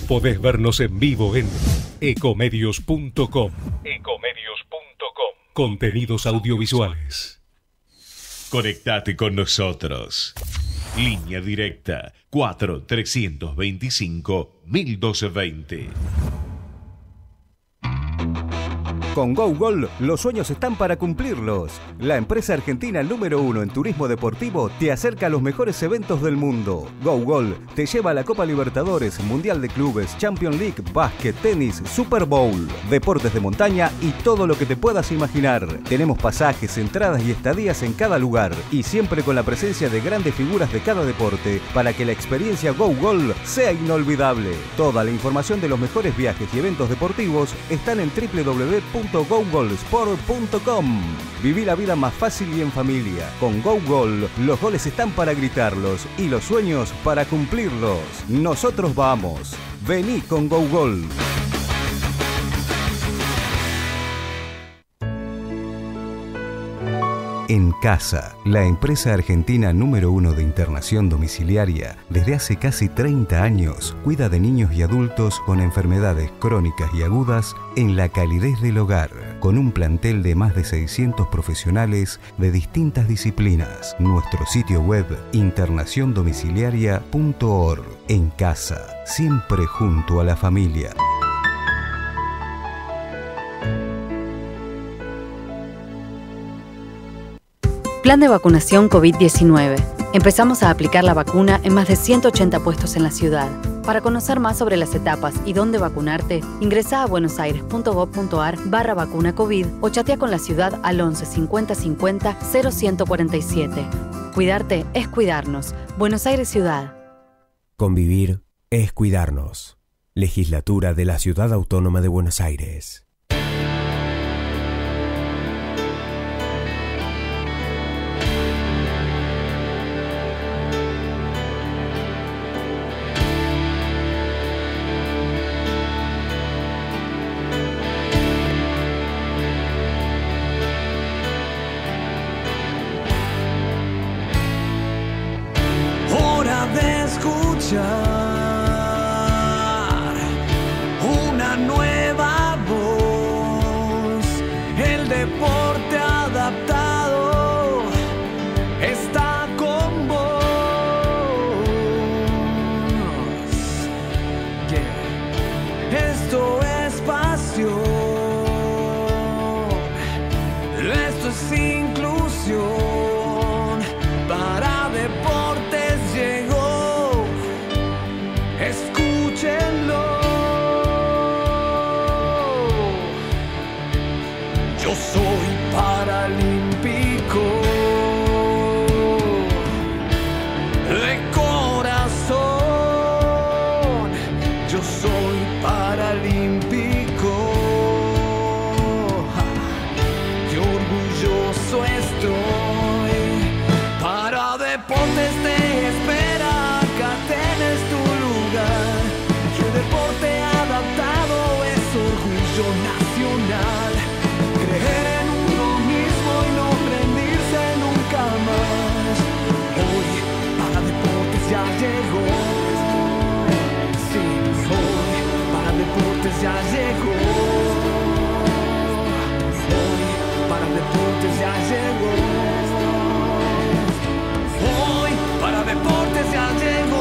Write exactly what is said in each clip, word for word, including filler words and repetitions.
Podés vernos en vivo en ecomedios punto com. ecomedios punto com. Contenidos audiovisuales. Conectate con nosotros. Línea directa cuatro trescientos veinticinco mil doscientos veinte. Con GoGol, los sueños están para cumplirlos. La empresa argentina número uno en turismo deportivo te acerca a los mejores eventos del mundo. GoGol te lleva a la Copa Libertadores, Mundial de Clubes, Champions League, básquet, tenis, Super Bowl, deportes de montaña y todo lo que te puedas imaginar. Tenemos pasajes, entradas y estadías en cada lugar y siempre con la presencia de grandes figuras de cada deporte para que la experiencia GoGol sea inolvidable. Toda la información de los mejores viajes y eventos deportivos están en doble u doble u doble u punto gogolsport punto com. Viví la vida más fácil y en familia. Con GoGol, los goles están para gritarlos y los sueños para cumplirlos. Nosotros vamos. Vení con GoGol. En Casa, la empresa argentina número uno de internación domiciliaria, desde hace casi treinta años, cuida de niños y adultos con enfermedades crónicas y agudas en la calidez del hogar, con un plantel de más de seiscientos profesionales de distintas disciplinas. Nuestro sitio web internación domiciliaria punto org. En Casa, siempre junto a la familia. Plan de vacunación COVID diecinueve. Empezamos a aplicar la vacuna en más de ciento ochenta puestos en la ciudad. Para conocer más sobre las etapas y dónde vacunarte, ingresá a buenosaires punto gov punto ar barra vacuna COVID o chatea con la ciudad al once cincuenta cincuenta cero ciento cuarenta y siete. Cuidarte es cuidarnos. Buenos Aires Ciudad. Convivir es cuidarnos. Legislatura de la Ciudad Autónoma de Buenos Aires. Una nueva voz, el deporte adaptado está con vos. Yeah. Esto es pasión, esto es inclusión, para deportes llegó. Escúchenlo. Yo soy paralímpico de corazón. Yo soy paralímpico y orgulloso estoy. Para deportes te espera, acá tenés tu lugar. Y el deporte adaptado es orgullo nacional. Creer en uno mismo y no rendirse nunca más. Hoy para deportes ya llegó. Sí, hoy para deportes ya llegó. Hoy para deportes ya llegó. Hoy para deportes ya llegó.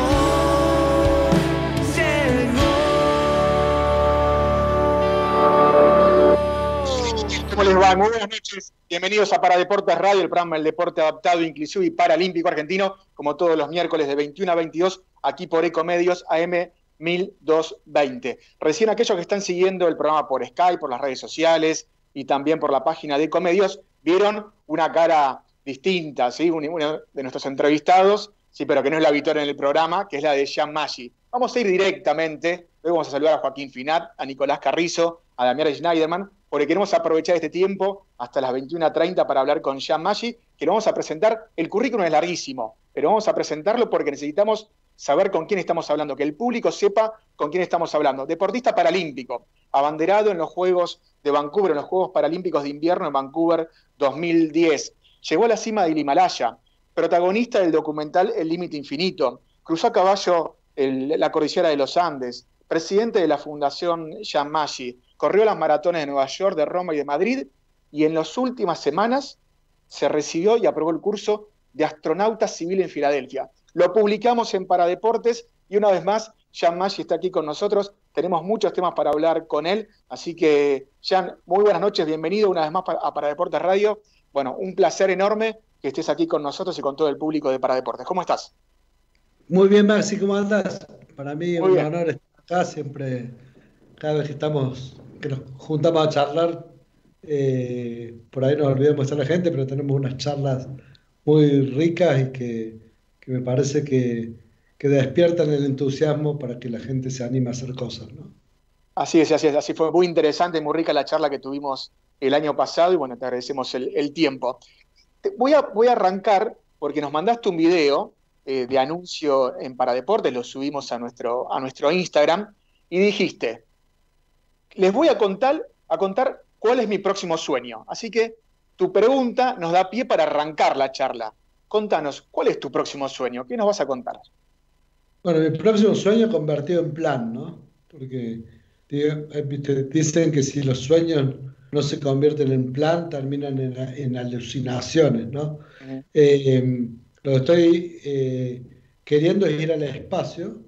¿Cómo les va? Muy buenas noches. Bienvenidos a Para Deportes Radio, el programa del deporte adaptado, inclusivo y paralímpico argentino, como todos los miércoles de veintiuno a veintidós, aquí por Ecomedios A M mil doscientos veinte. Recién aquellos que están siguiendo el programa por Skype, por las redes sociales y también por la página de Ecomedios, vieron una cara distinta, ¿sí? Uno de nuestros entrevistados, sí, pero que no es la habitual en el programa, que es la de Jean Maggi. Vamos a ir directamente, luego vamos a saludar a Joaquín Finat, a Nicolás Carrizo, a Damián Schneiderman, porque queremos aprovechar este tiempo hasta las veintiuna treinta para hablar con Jean Maggi, que lo vamos a presentar. El currículum es larguísimo, pero vamos a presentarlo porque necesitamos saber con quién estamos hablando, que el público sepa con quién estamos hablando. Deportista paralímpico, abanderado en los Juegos de Vancouver, en los Juegos Paralímpicos de Invierno en Vancouver dos mil diez. Llegó a la cima del Himalaya, protagonista del documental El Límite Infinito, cruzó a caballo el, la cordillera de los Andes, presidente de la Fundación Jean Maggi. Corrió las maratones de Nueva York, de Roma y de Madrid, y en las últimas semanas se recibió y aprobó el curso de astronauta civil en Filadelfia. Lo publicamos en Paradeportes y una vez más, Jean Maggi está aquí con nosotros. Tenemos muchos temas para hablar con él, así que, Jean, muy buenas noches, bienvenido una vez más a Paradeportes Radio. Bueno, un placer enorme que estés aquí con nosotros y con todo el público de Paradeportes. ¿Cómo estás? Muy bien, Maxi, ¿cómo andas? Para mí es Muy un bien. honor estar acá, siempre, cada vez que estamos, que nos juntamos a charlar, eh, por ahí nos olvidamos de estar la gente, pero tenemos unas charlas muy ricas y que, que me parece que, que despiertan el entusiasmo para que la gente se anime a hacer cosas, ¿no? Así es, así es, así fue muy interesante, muy rica la charla que tuvimos el año pasado y bueno, te agradecemos el, el tiempo. Te- voy, a, voy a arrancar porque nos mandaste un video eh, de anuncio en Paradeportes, lo subimos a nuestro, a nuestro Instagram y dijiste, les voy a contar, a contar cuál es mi próximo sueño. Así que tu pregunta nos da pie para arrancar la charla. Contanos, ¿cuál es tu próximo sueño? ¿Qué nos vas a contar? Bueno, mi próximo sueño convertido en plan, ¿no? Porque digo, eh, viste, dicen que si los sueños no se convierten en plan, terminan en, en alucinaciones, ¿no? Ujú. Eh, lo que estoy eh, queriendo es ir al espacio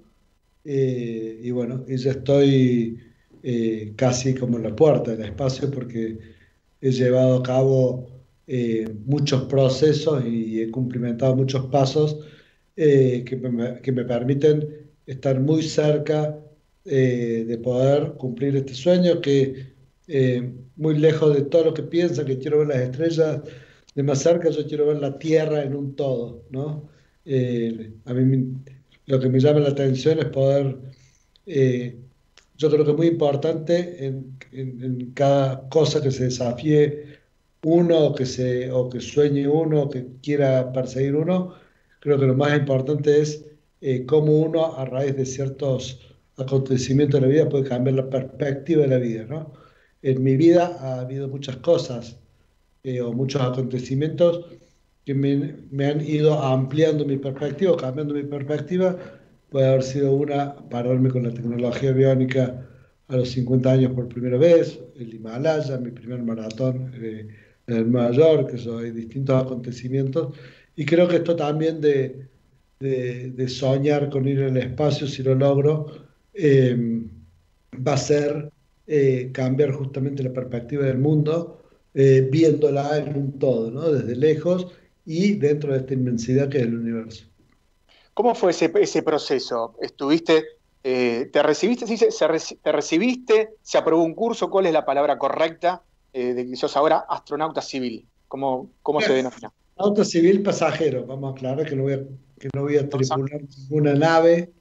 eh, y bueno, y ya estoy eh, casi como en la puerta del espacio porque he llevado a cabo eh, muchos procesos y he cumplimentado muchos pasos eh, que me, que me permiten estar muy cerca eh, de poder cumplir este sueño que eh, muy lejos de todo lo que piensa que quiero ver las estrellas de más cerca, yo quiero ver la Tierra en un todo, ¿no? Eh, a mí me- lo que me llama la atención es poder, eh, yo creo que es muy importante en, en- en cada cosa que se desafíe uno o que, se, o que sueñe uno o que quiera perseguir uno, creo que lo más importante es eh, cómo uno a raíz de ciertos acontecimientos de la vida puede cambiar la perspectiva de la vida, ¿no? En mi vida ha habido muchas cosas eh, o muchos acontecimientos que me, me han ido ampliando mi perspectiva, o cambiando mi perspectiva. Puede haber sido una, pararme con la tecnología biónica a los cincuenta años por primera vez, el Himalaya, mi primer maratón eh, en Nueva York, eso, hay distintos acontecimientos. Y creo que esto también de, de, de soñar con ir al espacio, si lo logro, eh, va a ser eh, cambiar justamente la perspectiva del mundo, eh, viéndola en un todo, ¿no? Desde lejos y dentro de esta inmensidad que es el universo. ¿Cómo fue ese, ese proceso? ¿Estuviste, eh, te recibiste, se dice, se reci- te recibiste, se aprobó un curso? ¿Cuál es la palabra correcta eh, de que sos ahora astronauta civil? ¿Cómo, cómo se denomina? Auto civil pasajero, vamos a aclarar que no voy a, que no voy a Vamos a- tripular ninguna nave.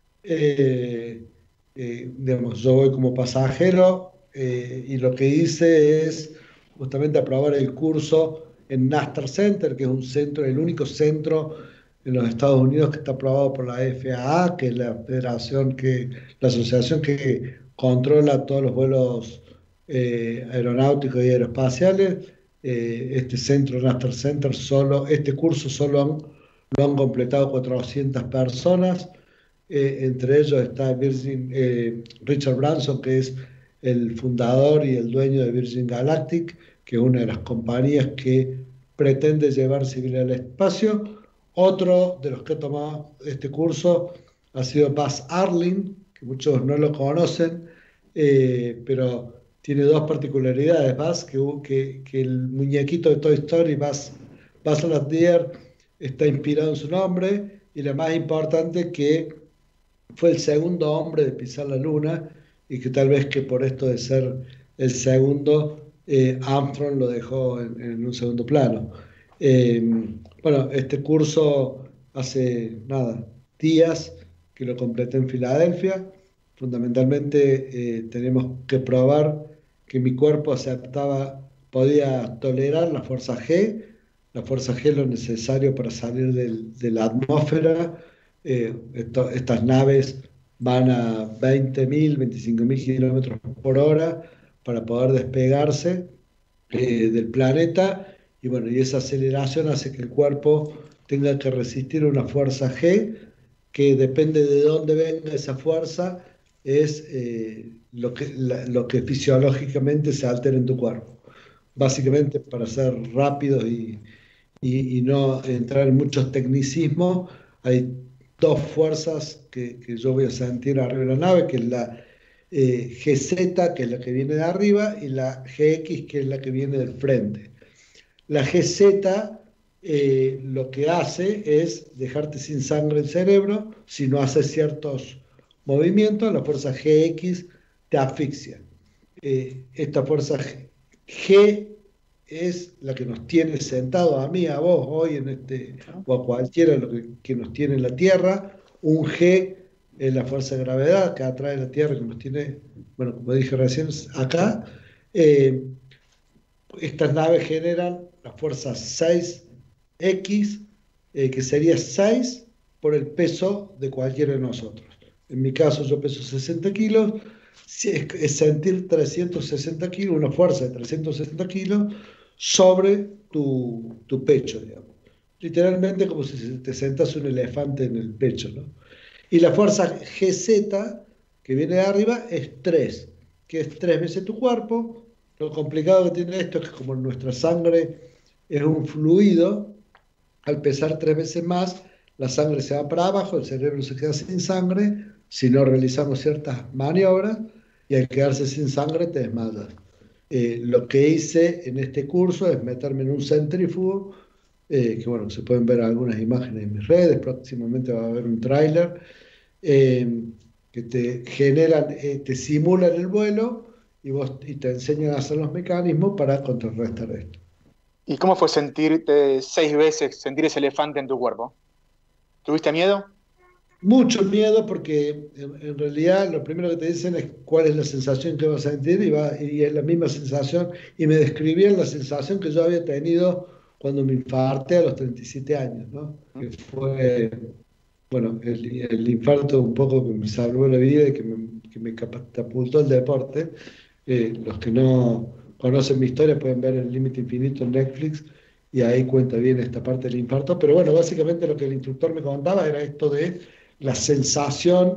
Eh, eh, digamos, yo voy como pasajero eh, y lo que hice es justamente aprobar el curso en Nastar Center, que es un centro, el único centro en los Estados Unidos que está aprobado por la F A A, que es la federación que, la asociación que controla todos los vuelos eh, aeronáuticos y aeroespaciales. Eh, este centro, Nastar Center, solo, este curso solo han, lo han completado cuatrocientas personas. Eh, entre ellos está Virgin, eh, Richard Branson, que es el fundador y el dueño de Virgin Galactic, que es una de las compañías que pretende llevar civil al espacio. Otro de los que ha tomado este curso ha sido Buzz Aldrin, que muchos no lo conocen, eh, pero tiene dos particularidades. Buzz, que, que, que el muñequito de Toy Story, Buzz, Buzz Lightyear, está inspirado en su nombre, y la más importante, que fue el segundo hombre de pisar la luna y que tal vez que por esto de ser el segundo, eh, Armstrong lo dejó en, en un segundo plano. Eh, bueno, este curso hace nada, días que lo completé en Filadelfia. Fundamentalmente eh, tenemos que probar que mi cuerpo aceptaba, podía tolerar la fuerza G. La fuerza G es lo necesario para salir del, de la atmósfera. Eh, esto, estas naves van a veinte mil, veinticinco mil kilómetros por hora para poder despegarse eh, del planeta, y bueno, y esa aceleración hace que el cuerpo tenga que resistir una fuerza G que depende de dónde venga esa fuerza, es eh, lo que, la- lo que fisiológicamente se altera en tu cuerpo. Básicamente, para ser rápidos y, y- y no entrar en muchos tecnicismos, hay dos fuerzas que, que yo voy a sentir arriba de la nave, que es la eh, G Z, que es la que viene de arriba, y la G X, que es la que viene del frente. La G Z eh, lo que hace es dejarte sin sangre el cerebro si no haces ciertos movimientos. La fuerza G X te asfixia. Eh, esta fuerza G, G es la que nos tiene sentados a mí, a vos, hoy en este, o a cualquiera lo que, que nos tiene en la Tierra. Un G es la fuerza de gravedad que atrae la Tierra, que nos tiene, bueno, como dije recién, acá. Eh, estas naves generan la fuerza seis X, eh, que sería seis por el peso de cualquiera de nosotros. En mi caso, yo peso sesenta kilos, si es, es sentir trescientos sesenta kilos, una fuerza de trescientos sesenta kilos sobre tu, tu pecho, digamos. Literalmente como si te sentas un elefante en el pecho, ¿no? Y la fuerza G Z, que viene de arriba, es tres, que es tres veces tu cuerpo. Lo complicado que tiene esto es que como nuestra sangre es un fluido, al pesar tres veces más, la sangre se va para abajo, el cerebro se queda sin sangre, si no realizamos ciertas maniobras, y al quedarse sin sangre te desmayas. Eh, lo que hice en este curso es meterme en un centrífugo, eh, que bueno, se pueden ver algunas imágenes en mis redes, próximamente va a haber un tráiler, eh, que te generan, eh, te simulan el vuelo y, vos, y te enseñan a hacer los mecanismos para contrarrestar esto. ¿Y cómo fue sentirte seis veces, sentir ese elefante en tu cuerpo? ¿Tuviste miedo? Mucho miedo porque en, en realidad lo primero que te dicen es cuál es la sensación que vas a sentir y, va, y es la misma sensación, y me describían la sensación que yo había tenido cuando me infarté a los treinta y siete años, ¿no? Que fue, bueno, el, el infarto un poco que me salvó la vida y que me, que me catapultó el deporte. Eh, los que no conocen mi historia pueden ver El Límite Infinito en Netflix y ahí cuenta bien esta parte del infarto. Pero bueno, básicamente lo que el instructor me contaba era esto de la sensación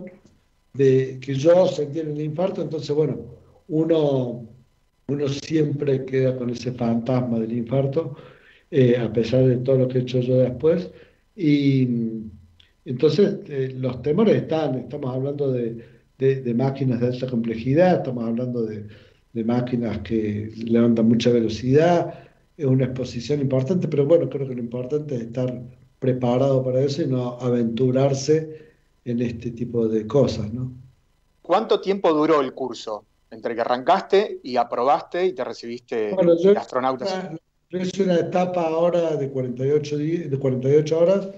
de que yo sentí en el infarto. Entonces, bueno, uno, uno siempre queda con ese fantasma del infarto, eh, a pesar de todo lo que he hecho yo después. Y entonces eh, los temores están, estamos hablando de, de, de máquinas de alta complejidad, estamos hablando de, de máquinas que levantan mucha velocidad, es una exposición importante, pero bueno, creo que lo importante es estar preparado para eso y no aventurarse en este tipo de cosas, ¿no? ¿Cuánto tiempo duró el curso entre que arrancaste y aprobaste y te recibiste Bueno, yo de astronauta? es una etapa ahora de cuarenta y ocho, días, de cuarenta y ocho horas,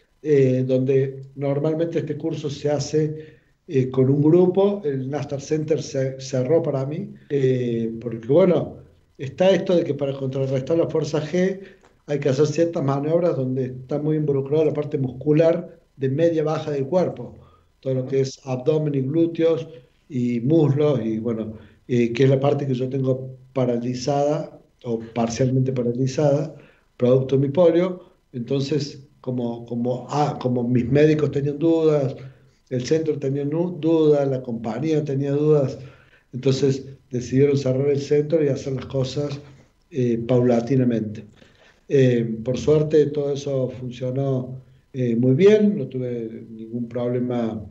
eh, donde normalmente este curso se hace eh, con un grupo. El Nastar Center se cerró para mí, eh, porque bueno, está esto de que para contrarrestar la fuerza G hay que hacer ciertas maniobras donde está muy involucrada la parte muscular de media baja del cuerpo, todo lo que es abdomen y glúteos y muslos, y bueno, eh, que es la parte que yo tengo paralizada o parcialmente paralizada, producto de mi polio. Entonces, como, como, ah, como mis médicos tenían dudas, el centro tenía dudas, la compañía tenía dudas, entonces decidieron cerrar el centro y hacer las cosas eh, paulatinamente. Eh, por suerte todo eso funcionó eh, muy bien, no tuve ningún problema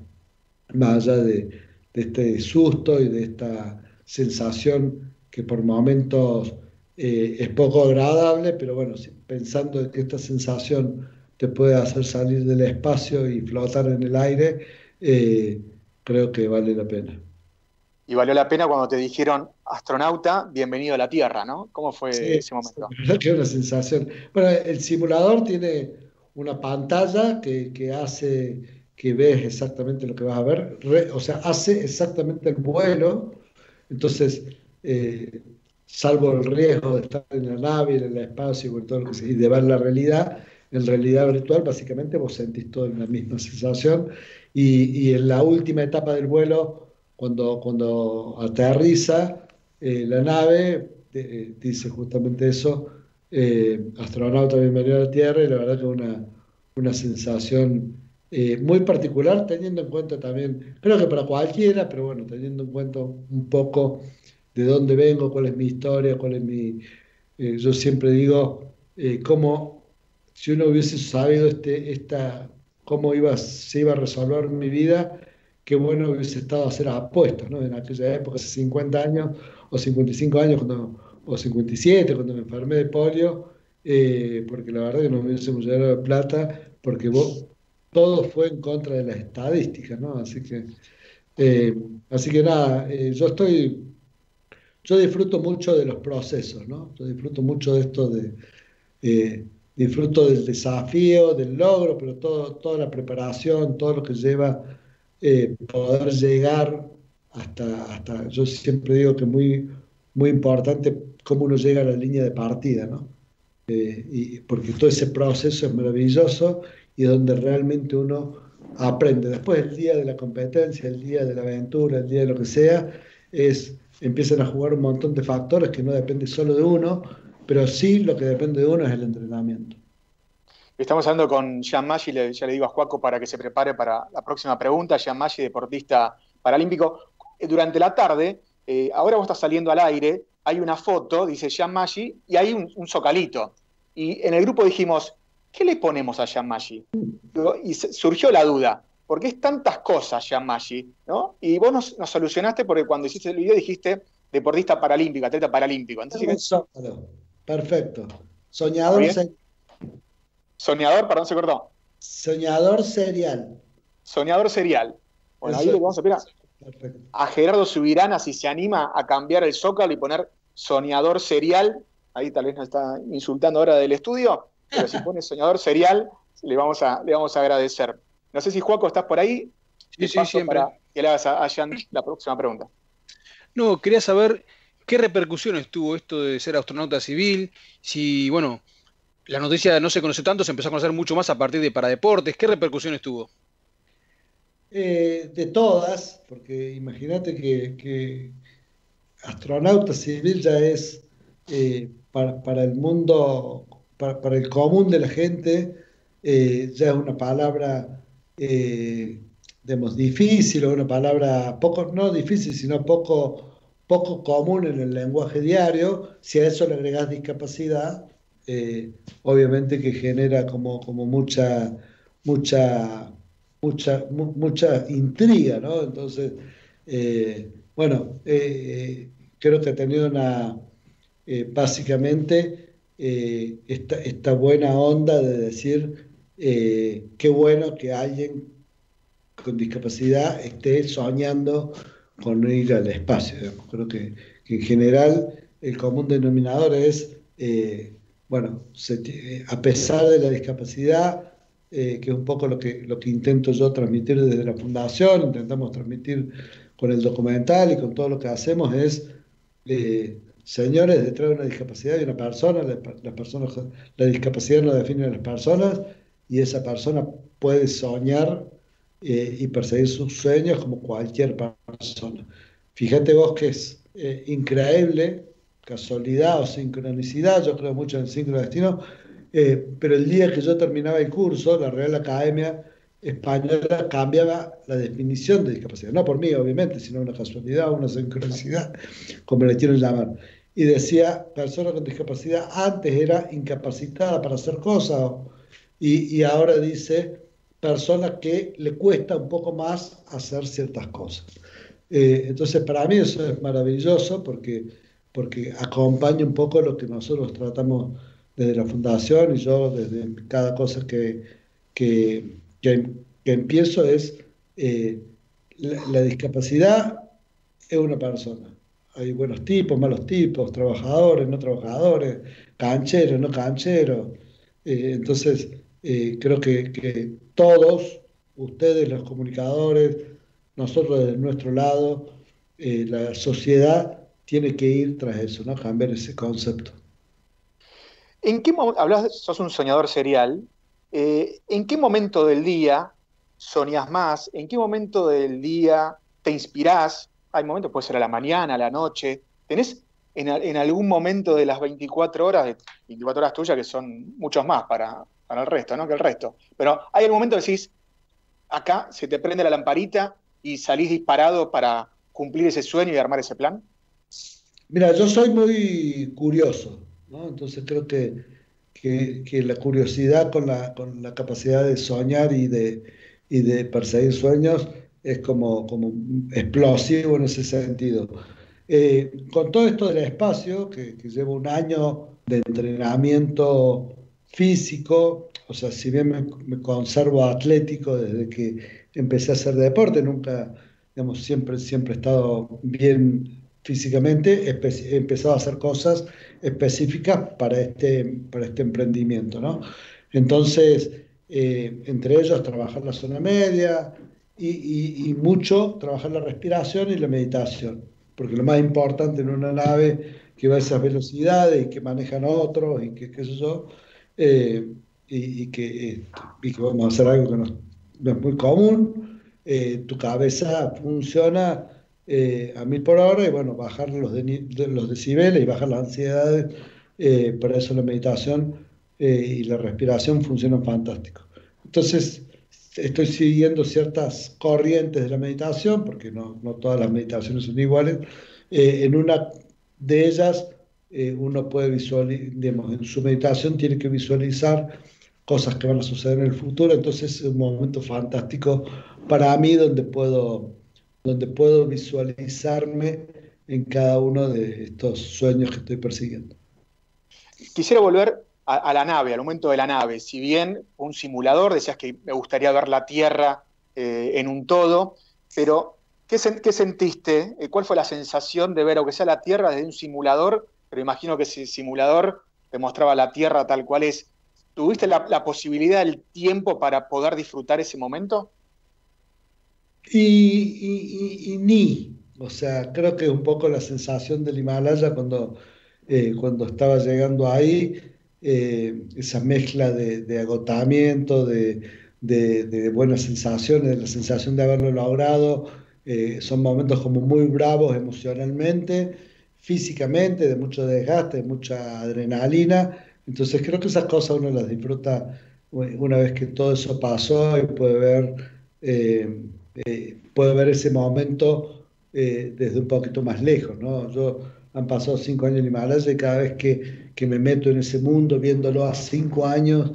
más allá de, de este susto y de esta sensación que por momentos eh, es poco agradable, pero bueno, si, pensando que esta sensación te puede hacer salir del espacio y flotar en el aire, eh, creo que vale la pena. Y valió la pena cuando te dijeron, astronauta, bienvenido a la Tierra, ¿no? ¿Cómo fue Sí, ese momento? la verdad que es una sensación. Bueno, el simulador tiene una pantalla que, que hace que ves exactamente lo que vas a ver, Re, o sea, hace exactamente el vuelo. Entonces, eh, salvo el riesgo de estar en la nave, en el espacio y, todo lo que sea, y de ver la realidad, en realidad virtual, básicamente vos sentís toda la misma sensación. Y, y en la última etapa del vuelo, cuando, cuando aterriza eh, la nave, eh, dice justamente eso, eh, astronauta bienvenido a la Tierra, y la verdad que una, una sensación eh, muy particular, teniendo en cuenta también, creo que para cualquiera, pero bueno, teniendo en cuenta un poco de dónde vengo, cuál es mi historia, cuál es mi... eh, yo siempre digo, eh, cómo, si uno hubiese sabido este, esta, cómo iba, se iba a resolver mi vida, qué bueno hubiese estado hacer apuestas, ¿no? En aquella época, hace cincuenta años, o cincuenta y cinco años, cuando, o cincuenta y siete, cuando me enfermé de polio, eh, porque la verdad que no hubiésemos llegado de plata, porque vos, todo fue en contra de las estadísticas, ¿no? Así que, eh, así que nada, eh, yo estoy, yo disfruto mucho de los procesos, ¿no? Yo disfruto mucho de esto de, eh, disfruto del desafío, del logro, pero todo, toda la preparación, todo lo que lleva eh, poder llegar hasta, hasta, yo siempre digo que muy, muy importante cómo uno llega a la línea de partida, ¿no? Eh, y, porque todo ese proceso es maravilloso y donde realmente uno aprende. Después el día de la competencia, el día de la aventura, el día de lo que sea, es, empiezan a jugar un montón de factores que no depende solo de uno, pero sí lo que depende de uno es el entrenamiento. Estamos hablando con Jean Maggi, le, ya le digo a Juaco para que se prepare para la próxima pregunta. Jean Maggi, deportista paralímpico. Eh, Durante la tarde, eh, ahora vos estás saliendo al aire, hay una foto, dice Jean Maggi, y hay un, un zocalito. Y en el grupo dijimos, ¿qué le ponemos a Jean Maggi? Y surgió la duda, porque es tantas cosas Jean Maggi, ¿no? Y vos nos, nos solucionaste porque cuando hiciste el video dijiste deportista paralímpico, atleta paralímpico. Entonces, perfecto. Soñador, se... Soñador, perdón, se cortó. Soñador serial. Soñador serial. Bueno, Eso ahí le vamos a pedir a Gerardo Subirana si se anima a cambiar el zócalo y poner soñador serial. Ahí tal vez nos está insultando ahora del estudio, pero si pone soñador serial, le vamos a, le vamos a agradecer. No sé si, Juaco, estás por ahí. Sí, sí, siempre. Para que le hagas a Jan la próxima pregunta. No, quería saber qué repercusiones tuvo esto de ser astronauta civil, si, bueno, la noticia no se conoce tanto, se empezó a conocer mucho más a partir de Paradeportes. ¿Qué repercusiones tuvo? Eh, de todas, porque imagínate que, que astronauta civil ya es eh, para, para el mundo, para, para el común de la gente, eh, ya es una palabra, eh, digamos, difícil, o una palabra poco, no difícil, sino poco, poco común en el lenguaje diario. Si a eso le agregás discapacidad, eh, obviamente que genera como, como mucha, mucha, mucha, mu, mucha intriga, ¿no? Entonces, eh, bueno, eh, creo que ha tenido una, eh, básicamente, eh, esta, esta buena onda de decir, eh, qué bueno que alguien con discapacidad esté soñando con ir al espacio, digamos. Creo que, que en general el común denominador es, eh, bueno, se, a pesar de la discapacidad, eh, que es un poco lo que, lo que intento yo transmitir desde la Fundación, intentamos transmitir con el documental y con todo lo que hacemos, es, eh, señores, detrás de una discapacidad hay una persona, la, las personas, la discapacidad no define a las personas, y esa persona puede soñar eh, y perseguir sus sueños como cualquier persona. Fíjate vos que es eh, increíble, casualidad o sincronicidad, yo creo mucho en el sincrodestino, eh, pero el día que yo terminaba el curso, la Real Academia Española cambiaba la definición de discapacidad, no por mí obviamente, sino una casualidad, una sincronicidad, como le quieren llamar. Y decía, persona con discapacidad antes era incapacitada para hacer cosas, y, y ahora dice, persona que le cuesta un poco más hacer ciertas cosas. Eh, entonces, para mí eso es maravilloso porque, porque acompaña un poco lo que nosotros tratamos desde la Fundación, y yo desde cada cosa que, que, que, que empiezo es, eh, la, la discapacidad es una persona. Hay buenos tipos, malos tipos, trabajadores, no trabajadores, cancheros, no cancheros. Eh, entonces, eh, creo que, que todos, ustedes los comunicadores, nosotros de nuestro lado, eh, la sociedad tiene que ir tras eso, ¿no? Cambiar ese concepto. ¿En qué momento, hablas, sos un soñador serial, eh, ¿en qué momento del día soñás más? ¿En qué momento del día te inspirás? Hay momentos, puede ser a la mañana, a la noche. ¿Tenés en, en algún momento de las veinticuatro horas, de veinticuatro horas tuyas, que son muchos más para, para el resto, ¿no? Que el resto. Pero hay algún momento que decís, acá se te prende la lamparita y salís disparado para cumplir ese sueño y armar ese plan? Mira, yo soy muy curioso, ¿no? Entonces creo que, que, que la curiosidad con la, con la capacidad de soñar y de, y de perseguir sueños es como, como explosivo en ese sentido. Eh, con todo esto del espacio, que, que llevo un año de entrenamiento físico, o sea, si bien me, me conservo atlético desde que empecé a hacer deporte, nunca, digamos, siempre, siempre he estado bien físicamente, he empezado a hacer cosas específicas para este, para este emprendimiento, ¿no? Entonces, eh, entre ellos trabajar la zona media y, y, y mucho trabajar la respiración y la meditación, porque lo más importante en una nave que va a esas velocidades y que manejan otros y que qué sé yo, eh, y, y, que, eh, y que vamos a hacer algo que no, no es muy común, eh, tu cabeza funciona eh, a mil por hora y bueno, bajar los, de, de, los decibeles y bajar las ansiedades, eh, para eso la meditación eh, y la respiración funcionan fantástico. Entonces, estoy siguiendo ciertas corrientes de la meditación, porque no, no todas las meditaciones son iguales. Eh, en una de ellas, eh, uno puede visualizar, digamos, en su meditación tiene que visualizar cosas que van a suceder en el futuro, entonces es un momento fantástico para mí donde puedo, donde puedo visualizarme en cada uno de estos sueños que estoy persiguiendo. Quisiera volver a, a la nave, al momento de la nave. Si bien un simulador, decías que me gustaría ver la Tierra eh, en un todo, pero ¿qué, sen qué sentiste? ¿Cuál fue la sensación de ver, aunque sea la Tierra desde un simulador? Pero imagino que ese simulador te mostraba la Tierra tal cual es. ¿Tuviste la, la posibilidad, el tiempo para poder disfrutar ese momento? Y, y, y, y ni, o sea, creo que un poco la sensación del Himalaya cuando, eh, cuando estaba llegando ahí, eh, esa mezcla de, de agotamiento, de, de, de buenas sensaciones, de la sensación de haberlo logrado, eh, son momentos como muy bravos emocionalmente, físicamente, de mucho desgaste, de mucha adrenalina. Entonces creo que esas cosas uno las disfruta una vez que todo eso pasó y puede ver, eh, eh, puede ver ese momento eh, desde un poquito más lejos, ¿no? Yo han pasado cinco años en Himalaya y cada vez que, que me meto en ese mundo, viéndolo a cinco años,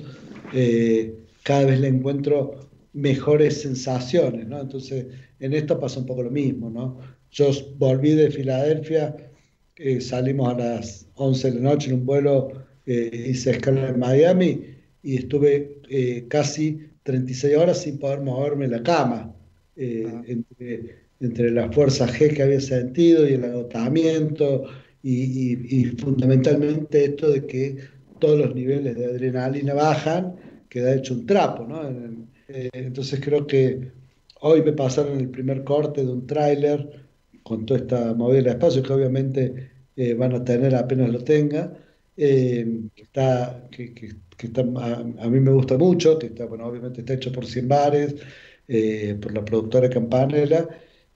eh, cada vez le encuentro mejores sensaciones, ¿no? Entonces en esto pasa un poco lo mismo, ¿no? Yo volví de Filadelfia, eh, salimos a las once de la noche en un vuelo. Eh, hice escala en Miami y estuve eh, casi treinta y seis horas sin poder moverme en la cama, eh, ah. entre, entre la fuerza G que había sentido y el agotamiento y, y, y fundamentalmente esto de que todos los niveles de adrenalina bajan, queda hecho un trapo, ¿no? Eh, entonces creo que hoy me pasaron el primer corte de un tráiler con toda esta movida del espacio que obviamente eh, van a tener apenas lo tenga. Eh, que está, que, que, que está a, a mí me gusta mucho, que está, bueno, obviamente está hecho por cien bares, eh, por la productora Campanella,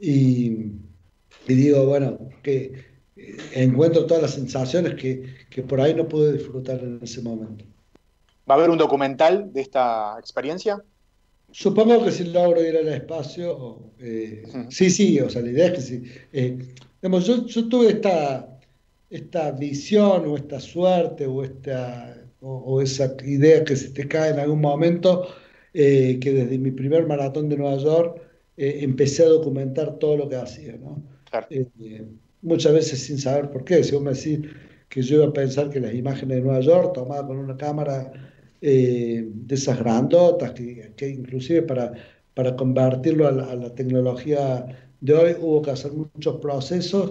y, y digo, bueno, que eh, encuentro todas las sensaciones que, que por ahí no pude disfrutar en ese momento. ¿Va a haber un documental de esta experiencia? Supongo que si logro ir al espacio, eh, uh-huh. sí, sí, o sea, la idea es que sí. Eh, digamos, yo, yo tuve esta... esta visión o esta suerte o, esta, o, o esa idea que se te cae en algún momento, eh, que desde mi primer maratón de Nueva York eh, empecé a documentar todo lo que hacía, ¿no? Claro. Eh, muchas veces sin saber por qué. Si vos me decís que yo iba a pensar que las imágenes de Nueva York tomadas con una cámara eh, de esas grandotas, que, que inclusive para, para convertirlo a la, a la tecnología de hoy hubo que hacer muchos procesos,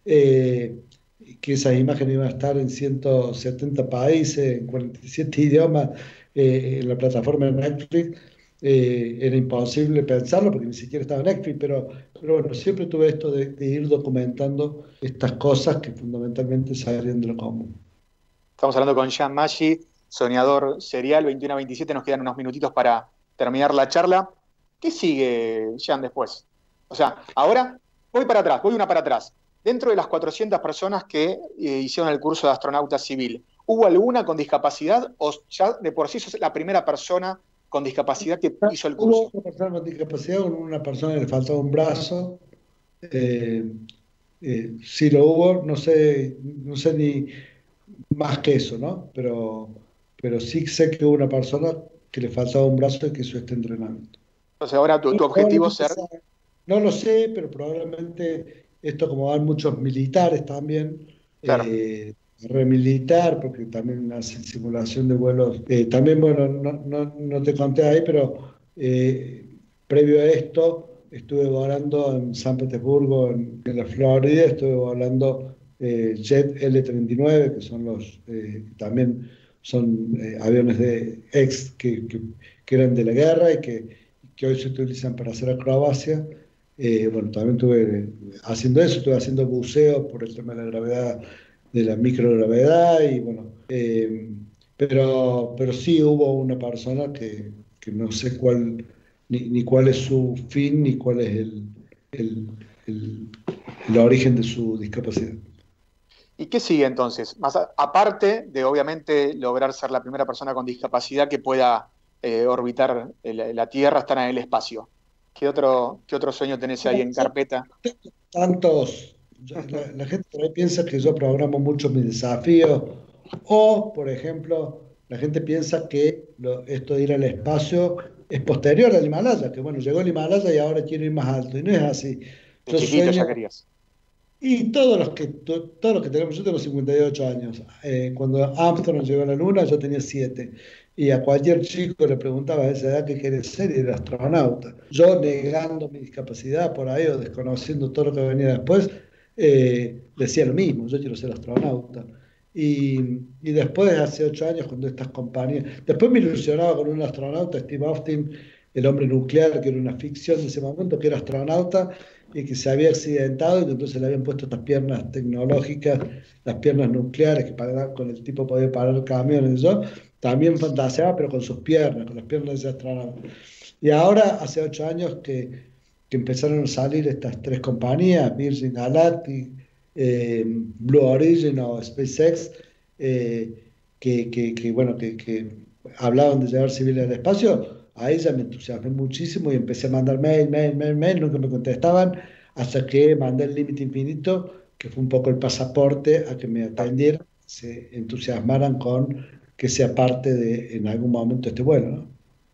eh, que esas imágenes iban a estar en ciento setenta países, en cuarenta y siete idiomas, eh, en la plataforma de Netflix, eh, era imposible pensarlo porque ni siquiera estaba en Netflix, pero, pero bueno, siempre tuve esto de, de ir documentando estas cosas que fundamentalmente salían de lo común. Estamos hablando con Jean Maggi, soñador serial, veintiuno a veintisiete, nos quedan unos minutitos para terminar la charla. ¿Qué sigue, Jean, después? O sea, ahora voy para atrás, voy una para atrás. Dentro de las cuatrocientas personas que eh, hicieron el curso de astronauta civil, ¿hubo alguna con discapacidad o ya de por sí sos la primera persona con discapacidad que hizo el Hubo curso? una persona con discapacidad, con una persona que le faltaba un brazo. Eh, eh, sí lo hubo, no sé, no sé ni más que eso, ¿no? Pero, pero sí sé que hubo una persona que le faltaba un brazo y que hizo este entrenamiento. Entonces ahora tu, tu objetivo es ser... No lo sé, pero probablemente esto, como van muchos militares también, Claro. eh, remilitar, porque también hacen simulación de vuelos. Eh, también, bueno, no, no, no te conté ahí, pero eh, previo a esto estuve volando en San Petersburgo, en, en la Florida, estuve volando eh, Jet L treinta y nueve, que son los, eh, también son eh, aviones de ex que, que, que eran de la guerra y que, que hoy se utilizan para hacer acrobacia. Eh, bueno, también estuve haciendo eso, estuve haciendo buceo por el tema de la gravedad, de la microgravedad, y bueno, eh, pero, pero sí hubo una persona que, que no sé cuál, ni, ni cuál es su fin, ni cuál es el, el, el, el origen de su discapacidad. ¿Y qué sigue entonces? Más a, aparte de, obviamente, lograr ser la primera persona con discapacidad que pueda eh, orbitar el, la Tierra, estar en el espacio. ¿Qué otro, qué otro sueño tenés ahí en carpeta? Tantos. La, la gente por ahí piensa que yo programo mucho mis desafíos. O, por ejemplo, la gente piensa que lo, esto de ir al espacio es posterior al Himalaya, que bueno, llegó el Himalaya y ahora quiero ir más alto. Y no es así. De Yo chiquito sueño, ya querías. y todos los que, to- todos los que tenemos, yo tengo cincuenta y ocho años. Eh, cuando Armstrong llegó a la Luna, yo tenía siete. Y a cualquier chico le preguntaba a esa edad qué quiere ser y era astronauta. Yo, negando mi discapacidad por ahí o desconociendo todo lo que venía después, eh, decía lo mismo, yo quiero ser astronauta. Y, y después, hace ocho años, cuando estas compañías... Después me ilusionaba con un astronauta, Steve Austin, el hombre nuclear, que era una ficción de ese momento, que era astronauta y que se había accidentado, y que entonces le habían puesto estas piernas tecnológicas, las piernas nucleares, que para, con el tipo podía parar camiones y yo, también fantaseaba, pero con sus piernas, con las piernas de ese astronauta. Y ahora, hace ocho años que, que empezaron a salir estas tres compañías, Virgin Galactic, eh, Blue Origin o SpaceX, eh, que, que, que, bueno, que, que hablaban de llevar civiles al espacio. Ahí ya me entusiasmé muchísimo y empecé a mandar mail, mail, mail, mail, nunca me contestaban, hasta que mandé el límite infinito, que fue un poco el pasaporte a que me atendieran, se entusiasmaran con que sea parte de, en algún momento, este vuelo, ¿no?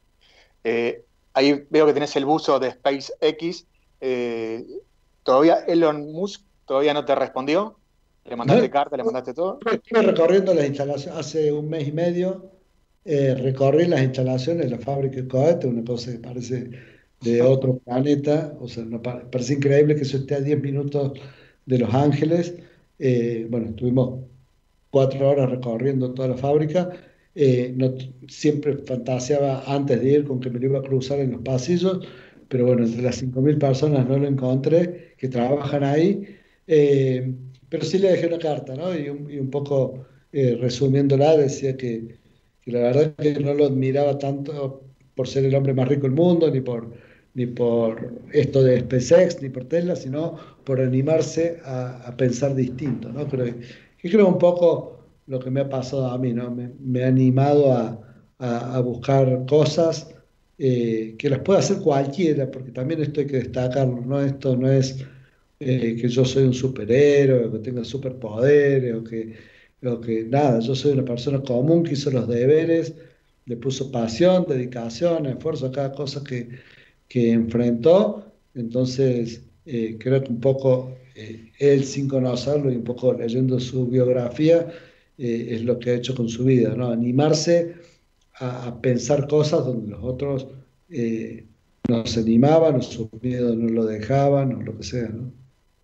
Eh, ahí veo que tenés el buzo de SpaceX. Eh, ¿Todavía Elon Musk todavía no te respondió? ¿Le mandaste No, carta, le mandaste todo? estuve recorriendo las instalaciones hace un mes y medio. Eh, recorrí las instalaciones de la fábrica de cohetes, una cosa que parece de otro planeta. O sea, no, pa- parece increíble que eso esté a diez minutos de Los Ángeles. Eh, bueno, estuvimos cuatro horas recorriendo toda la fábrica. Eh, no, siempre fantaseaba antes de ir con que me lo iba a cruzar en los pasillos, pero bueno, entre las cinco mil personas no lo encontré que trabajan ahí. Eh, pero sí le dejé una carta, ¿no? Y un, y un poco eh, resumiéndola, decía que, que la verdad que no lo admiraba tanto por ser el hombre más rico del mundo, ni por, ni por esto de SpaceX, ni por Tesla, sino por animarse a, a pensar distinto, ¿no? Creo, que creo un poco lo que me ha pasado a mí, ¿no? Me, me ha animado a, a- a buscar cosas eh, que las pueda hacer cualquiera, porque también esto hay que destacarlo, ¿no? Esto no es eh, que yo soy un superhéroe, o que tenga superpoderes, o que, o que nada, yo soy una persona común que hizo los deberes, le puso pasión, dedicación, esfuerzo a cada cosa que, que enfrentó. Entonces, eh, creo que un poco eh, él, sin conocerlo y un poco leyendo su biografía, eh, es lo que ha hecho con su vida, ¿no? Animarse a, a pensar cosas donde los otros eh, no se animaban, o sus miedos no lo dejaban, o lo que sea, ¿no?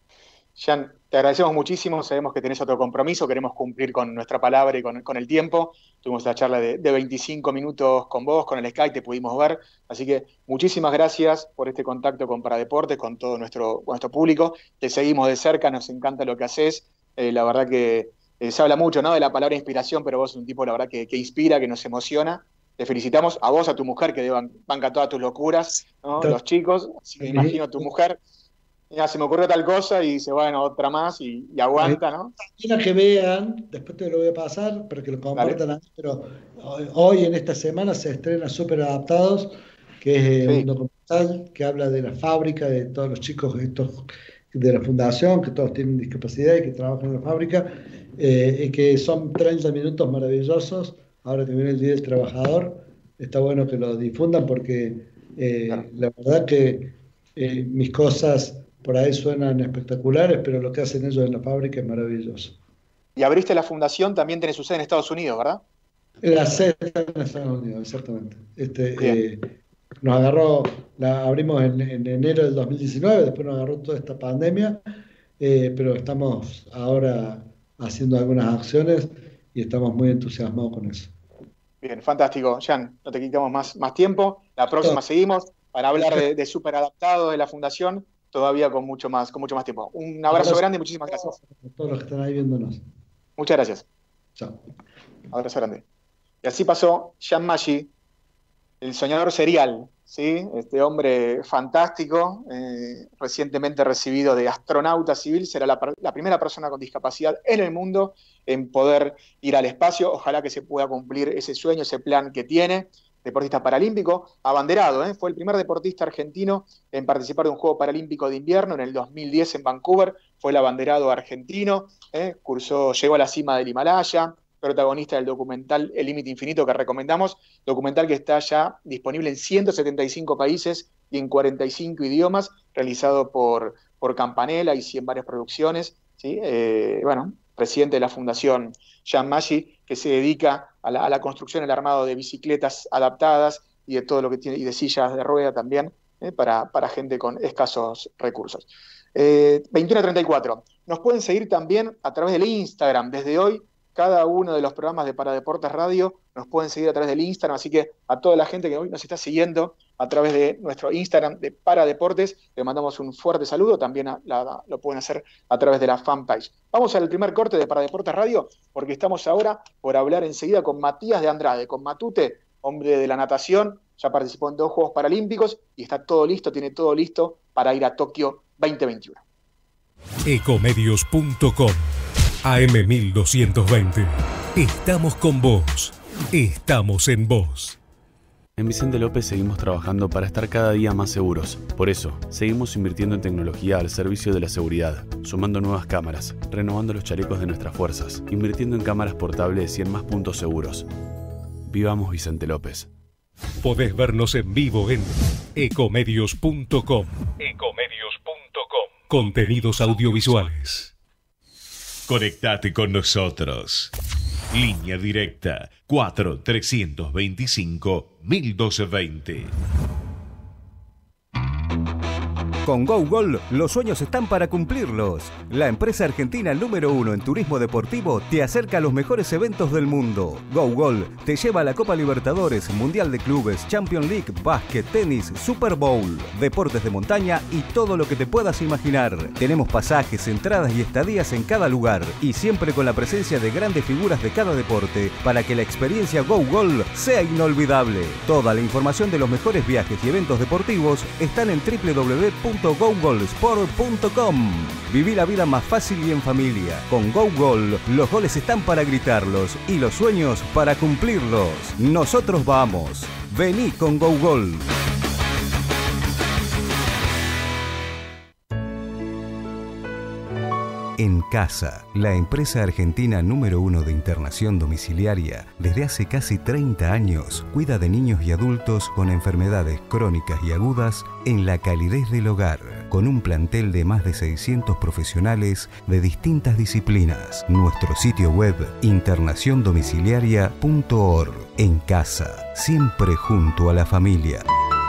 Jan, te agradecemos muchísimo, sabemos que tenés otro compromiso, queremos cumplir con nuestra palabra y con, con el tiempo. Tuvimos la charla de, de veinticinco minutos con vos, con el Skype, te pudimos ver. Así que muchísimas gracias por este contacto con Paradeportes, con todo nuestro, nuestro público. Te seguimos de cerca, nos encanta lo que haces. Eh, la verdad que eh, se habla mucho, ¿no?, de la palabra inspiración, pero vos sos un tipo, la verdad, que, que inspira, que nos emociona. Te felicitamos a vos, a tu mujer, que deban, banca todas tus locuras, ¿no? Los chicos, así que imagino a tu mujer. ya se me ocurrió tal cosa y dice, bueno, otra más y, y aguanta, ¿no? Quiero que vean, después te lo voy a pasar para que lo compartan ahí, pero hoy, hoy en esta semana se estrena Super Adaptados, que es eh, Sí. un documental que habla de la fábrica, de todos los chicos estos de la fundación, que todos tienen discapacidad y que trabajan en la fábrica, eh, y que son treinta minutos maravillosos. Ahora que viene el Día del Trabajador, está bueno que lo difundan porque eh, Claro. la verdad que eh, mis cosas por ahí suenan espectaculares, pero lo que hacen ellos en la fábrica es maravilloso. Y abriste la fundación, también tiene su sede en Estados Unidos, ¿verdad? La sede está en Estados Unidos, exactamente. Este, Bien. eh, nos agarró, la abrimos en, en enero del dos mil diecinueve, después nos agarró toda esta pandemia, eh, pero estamos ahora haciendo algunas acciones y estamos muy entusiasmados con eso. Bien, fantástico. Jan, no te quitamos más, más tiempo. La próxima seguimos para hablar de, de Super Adaptado de la fundación, todavía con mucho más, con mucho más tiempo. Un abrazo grande y muchísimas gracias. A todos los que están ahí viéndonos. Muchas gracias. Chao. Abrazo grande. Y así pasó Jan Maggi, el soñador serial, ¿sí? Este hombre fantástico, eh, recientemente recibido de astronauta civil, será la, la primera persona con discapacidad en el mundo en poder ir al espacio. Ojalá que se pueda cumplir ese sueño, ese plan que tiene. Deportista paralímpico, abanderado, ¿eh? Fue el primer deportista argentino en participar de un Juego Paralímpico de Invierno en el dos mil diez en Vancouver, fue el abanderado argentino, ¿eh? Cursó, llegó a la cima del Himalaya, protagonista del documental El Límite Infinito que recomendamos, documental que está ya disponible en ciento setenta y cinco países y en cuarenta y cinco idiomas, realizado por, por Campanella y sí, en varias producciones, ¿sí? Eh, bueno, presidente de la Fundación Jan Maggi, que se dedica a la, a la construcción, el armado de bicicletas adaptadas y de todo lo que tiene, y de sillas de rueda también, ¿eh? para, para gente con escasos recursos. Eh, veintiuno treinta y cuatro. Nos pueden seguir también a través del Instagram. Desde hoy, cada uno de los programas de Paradeportes Radio nos pueden seguir a través del Instagram, así que a toda la gente que hoy nos está siguiendo a través de nuestro Instagram de Paradeportes, le mandamos un fuerte saludo, también a, la, lo pueden hacer a través de la fanpage. Vamos al primer corte de Paradeportes Radio, porque estamos ahora por hablar enseguida con Matías de Andrade, con Matute, hombre de la natación, ya participó en dos Juegos Paralímpicos y está todo listo, tiene todo listo para ir a Tokio veinte veintiuno. Ecomedios punto com A M mil doscientos veinte. Estamos con vos. Estamos en vos. En Vicente López seguimos trabajando para estar cada día más seguros. Por eso, seguimos invirtiendo en tecnología al servicio de la seguridad, sumando nuevas cámaras, renovando los chalecos de nuestras fuerzas, invirtiendo en cámaras portables y en más puntos seguros. Vivamos Vicente López. Podés vernos en vivo en ecomedios punto com. ecomedios punto com. Contenidos audiovisuales. Conectate con nosotros. Línea directa cuatro trescientos veinticinco mil doscientos veinte. Con GoGol, los sueños están para cumplirlos. La empresa argentina número uno en turismo deportivo te acerca a los mejores eventos del mundo. GoGol te lleva a la Copa Libertadores, Mundial de Clubes, Champions League, básquet, tenis, Super Bowl, deportes de montaña y todo lo que te puedas imaginar. Tenemos pasajes, entradas y estadías en cada lugar y siempre con la presencia de grandes figuras de cada deporte para que la experiencia GoGol sea inolvidable. Toda la información de los mejores viajes y eventos deportivos están en w w w punto go gol sport punto com. Viví la vida más fácil y en familia. Con GoGol, los goles están para gritarlos y los sueños para cumplirlos. Nosotros vamos. Vení con GoGol. En Casa, la empresa argentina número uno de internación domiciliaria, desde hace casi treinta años, cuida de niños y adultos con enfermedades crónicas y agudas en la calidez del hogar, con un plantel de más de seiscientos profesionales de distintas disciplinas. Nuestro sitio web, internación domiciliaria punto org. En Casa, siempre junto a la familia.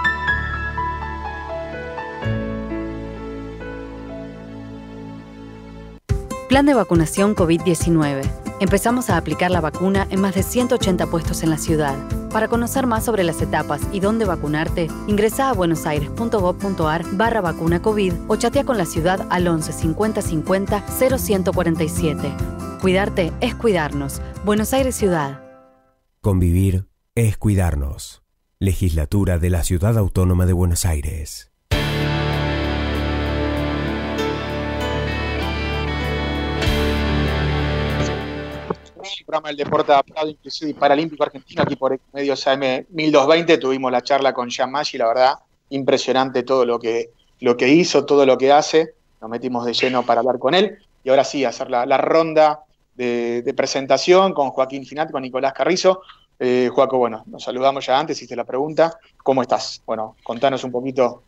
Plan de vacunación COVID diecinueve. Empezamos a aplicar la vacuna en más de ciento ochenta puestos en la ciudad. Para conocer más sobre las etapas y dónde vacunarte, ingresá a buenosaires punto gob punto ar barra vacuna COVID o chatea con la ciudad al once cincuenta cincuenta cero ciento cuarenta y siete. Cuidarte es cuidarnos. Buenos Aires Ciudad. Convivir es cuidarnos. Legislatura de la Ciudad Autónoma de Buenos Aires. programa del deporte adaptado, inclusive y paralímpico argentino, aquí por Ecomedios A M mil doscientos veinte. Tuvimos la charla con Jean Maggi, la verdad, impresionante todo lo que, lo que hizo, todo lo que hace. Nos metimos de lleno para hablar con él. Y ahora sí, hacer la, la ronda de, de presentación con Joaquín Finat, con Nicolás Carrizo. Eh, Joaco, bueno, nos saludamos ya antes, hiciste la pregunta. ¿Cómo estás? Bueno, contanos un poquito.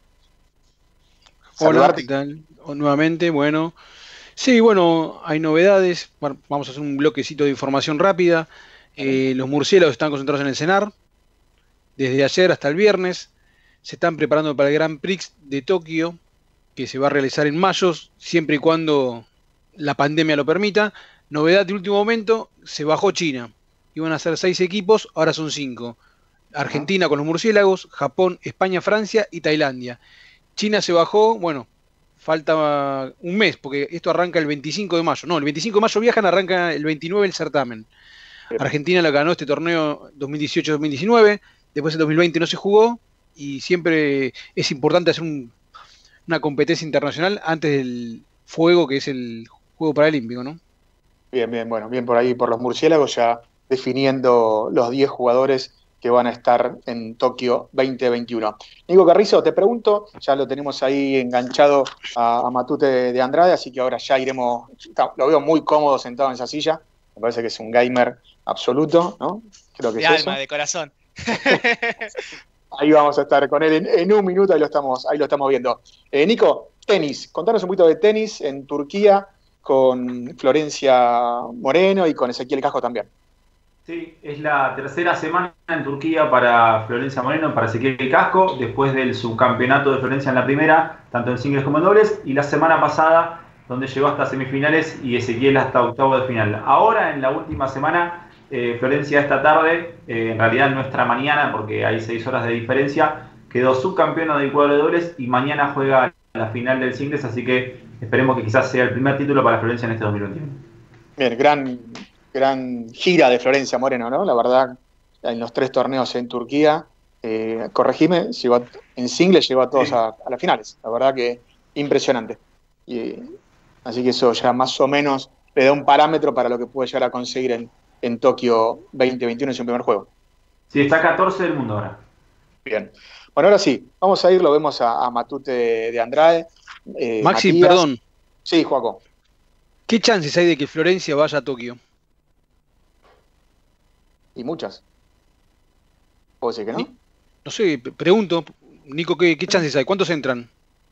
Hola, ¿qué tal? Nuevamente, bueno. Sí, bueno, hay novedades. Bueno, vamos a hacer un bloquecito de información rápida. Eh, los murciélagos están concentrados en el CENAR desde ayer hasta el viernes. Se están preparando para el Grand Prix de Tokio, que se va a realizar en mayo, siempre y cuando la pandemia lo permita. Novedad de último momento, se bajó China. Iban a ser seis equipos, ahora son cinco. Argentina con los murciélagos, Japón, España, Francia y Tailandia. China se bajó, bueno, falta un mes, porque esto arranca el veinticinco de mayo. No, el veinticinco de mayo viajan, arranca el veintinueve el certamen. Argentina la ganó este torneo dos mil dieciocho dos mil diecinueve, después el dos mil veinte no se jugó, y siempre es importante hacer un, una competencia internacional antes del fuego, que es el Juego Paralímpico, ¿no? Bien, bien, bueno, bien por ahí, por los murciélagos, ya definiendo los diez jugadores que van a estar en Tokio veinte veintiuno. Nico Carrizo, te pregunto, ya lo tenemos ahí enganchado a, a Matute de Andrade, así que ahora ya iremos, lo veo muy cómodo sentado en esa silla, me parece que es un gamer absoluto, ¿no? Creo que de es alma, eso. de corazón. Ahí vamos a estar con él en, en un minuto, ahí lo estamos, ahí lo estamos viendo. Eh, Nico, tenis, contanos un poquito de tenis en Turquía con Florencia Moreno y con Ezequiel Casco también. Sí, es la tercera semana en Turquía para Florencia Moreno, para Ezequiel Casco, después del subcampeonato de Florencia en la primera, tanto en singles como en dobles, y la semana pasada, donde llegó hasta semifinales y Ezequiel hasta octavo de final. Ahora, en la última semana, eh, Florencia esta tarde, eh, en realidad nuestra mañana, porque hay seis horas de diferencia, quedó subcampeona del cuadro de dobles y mañana juega la final del singles, así que esperemos que quizás sea el primer título para Florencia en este dos mil veintiuno. Bien, gran... gran gira de Florencia Moreno, ¿no? La verdad, en los tres torneos en Turquía, eh, corregime, llegó, en singles llegó a todos sí. a, a las finales. La verdad que impresionante. Y, así que eso ya más o menos le da un parámetro para lo que puede llegar a conseguir en, en Tokio veinte veintiuno en su primer juego. Sí, está catorce del mundo ahora. Bien. Bueno, ahora sí, vamos a ir, lo vemos a, a Matute de, de Andrade. Eh, Maxi, Matías. perdón. Sí, Joaco. ¿Qué chances hay de que Florencia vaya a Tokio? Y muchas. ¿Puedo decir que no? Ni, no sé, pregunto, Nico, ¿qué, qué chances hay? ¿Cuántos entran?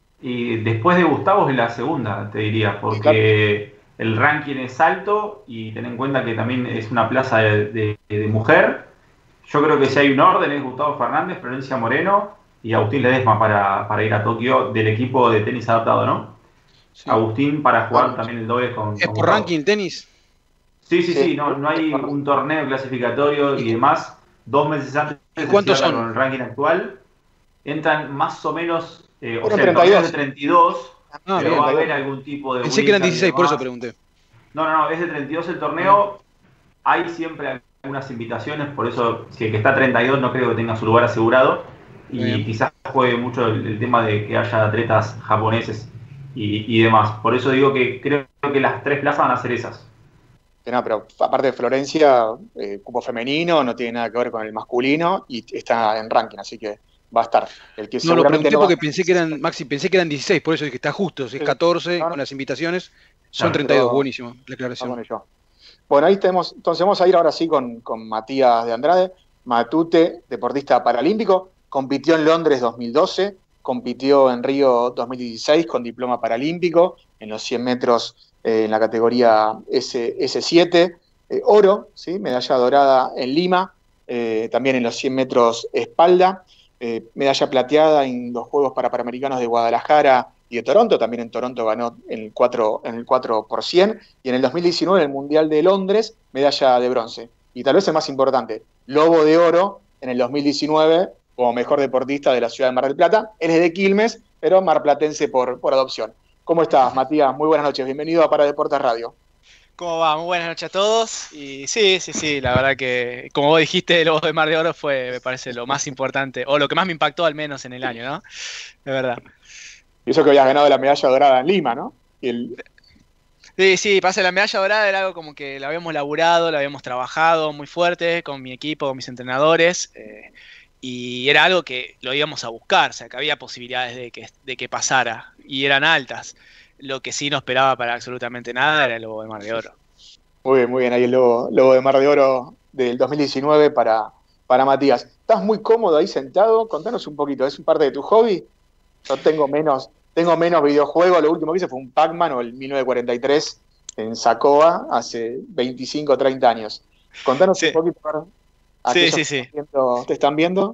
Y después de Gustavo es la segunda, te diría, porque claro, el ranking es alto y ten en cuenta que también es una plaza de, de, de mujer. Yo creo que si hay un orden es Gustavo Fernández, Florencia Moreno y Agustín Ledesma para, para ir a Tokio del equipo de tenis adaptado, ¿no? Sí. Agustín para jugar ah, también el doble con... ¿Es con por Gustavo. Ranking tenis? Sí, sí, sí, no, no hay un torneo clasificatorio y demás. Dos meses antes de ¿cuántos son? Con el ranking actual, entran más o menos, eh, o sea, treinta y dos. El de treinta y dos, ah, pero bien, va a haber bien. algún tipo de... Pensé que eran dieciséis, por eso pregunté. No, no, no, es de treinta y dos el torneo. Hay siempre algunas invitaciones, por eso, si el que está treinta y dos no creo que tenga su lugar asegurado. Y bien, quizás juegue mucho el, el tema de que haya atletas japoneses y, y demás. Por eso digo que creo que las tres plazas van a ser esas. No, pero aparte de Florencia, eh, cupo femenino, no tiene nada que ver con el masculino y está en ranking, así que va a estar. El que no, lo pregunté no porque va... pensé que eran, Maxi, pensé que eran dieciséis, por eso dije que está justo, si es catorce no, no. con las invitaciones, son no, treinta y dos, pero... buenísimo, la aclaración. Bueno, bueno, ahí tenemos, entonces vamos a ir ahora sí con, con Matías de Andrade, Matute, deportista paralímpico, compitió en Londres dos mil doce, compitió en Río dos mil dieciséis con diploma paralímpico, en los cien metros eh, en la categoría S, ese siete, eh, oro, ¿sí? Medalla dorada en Lima, eh, también en los cien metros espalda, eh, medalla plateada en los Juegos para Panamericanos de Guadalajara y de Toronto, también en Toronto ganó en el cuatro, en el cuatro por cien, y en el dos mil diecinueve, en el Mundial de Londres, medalla de bronce. Y tal vez el más importante, Lobo de Oro en el dos mil diecinueve, como mejor deportista de la ciudad de Mar del Plata. Él es de Quilmes, pero marplatense por, por adopción. ¿Cómo estás, Matías? Muy buenas noches, bienvenido a Para Deportes Radio. ¿Cómo va? Muy buenas noches a todos. Y sí, sí, sí, la verdad que, como vos dijiste, el Lobo de Mar de Oro fue, me parece, lo más importante, o lo que más me impactó al menos en el año, ¿no? De verdad. Y eso que habías ganado la medalla dorada en Lima, ¿no? Y el... Sí, sí, pasa, la medalla dorada era algo como que la habíamos laburado, la habíamos trabajado muy fuerte con mi equipo, con mis entrenadores, eh, y era algo que lo íbamos a buscar, o sea, que había posibilidades de que, de que pasara, y eran altas. Lo que sí no esperaba para absolutamente nada era el Lobo de Mar de Oro. Muy bien, muy bien, ahí el Lobo, Lobo de Mar de Oro del dos mil diecinueve para, para Matías. ¿Estás muy cómodo ahí sentado? Contanos un poquito, ¿es parte de tu hobby? Yo tengo menos... Tengo menos videojuegos, lo último que hice fue un Pac-Man o el mil novecientos cuarenta y tres en Sacoa hace veinticinco o treinta años. Contanos sí. un poquito a sí, sí, sí. Viendo, ¿te están viendo?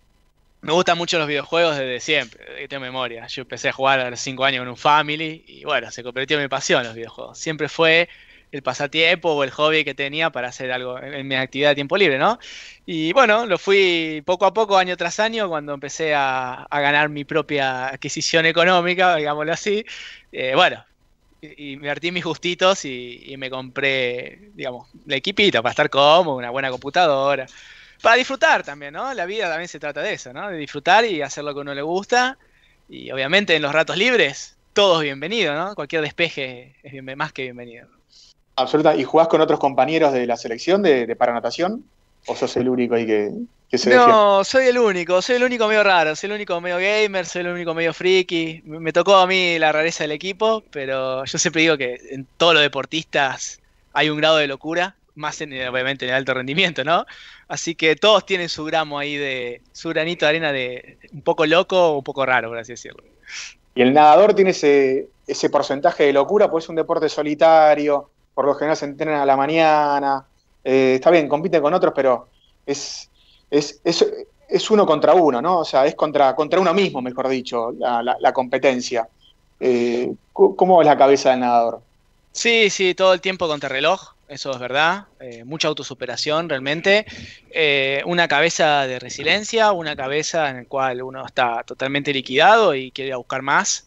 Me gustan mucho los videojuegos desde siempre, desde que tengo memoria. Yo empecé a jugar a los cinco años con un Family y bueno, se convirtió en mi pasión los videojuegos. Siempre fue el pasatiempo o el hobby que tenía para hacer algo en, en mi actividad de tiempo libre, ¿no? Y bueno, lo fui poco a poco, año tras año, cuando empecé a, a ganar mi propia adquisición económica, digámoslo así. Eh, bueno, y, y me invertí mis gustitos y, y me compré, digamos, la equipita para estar cómodo, una buena computadora. Para disfrutar también, ¿no? La vida también se trata de eso, ¿no? De disfrutar y hacer lo que a uno le gusta. Y obviamente en los ratos libres, todo es bienvenido, ¿no? Cualquier despeje es bien, más que bienvenido. Absoluta. ¿Y jugás con otros compañeros de la selección de, de paranatación? ¿O sos el único ahí que, que se defiende? No, soy el único, soy el único medio raro, soy el único medio gamer, soy el único medio friki. Me tocó a mí la rareza del equipo, pero yo siempre digo que en todos los deportistas hay un grado de locura, más en, obviamente en el alto rendimiento, ¿no? Así que todos tienen su gramo ahí de, su granito de arena de un poco loco o un poco raro, por así decirlo. Y el nadador tiene ese, ese porcentaje de locura, pues es un deporte solitario, por lo general se entrenan a la mañana, eh, está bien, compiten con otros, pero es, es, es, es uno contra uno, ¿no? O sea, es contra, contra uno mismo, mejor dicho, la, la, la competencia. Eh, ¿Cómo es la cabeza del nadador? Sí, sí, todo el tiempo contrarreloj, eso es verdad, eh, mucha autosuperación realmente, eh, una cabeza de resiliencia, una cabeza en la cual uno está totalmente liquidado y quiere ir a buscar más,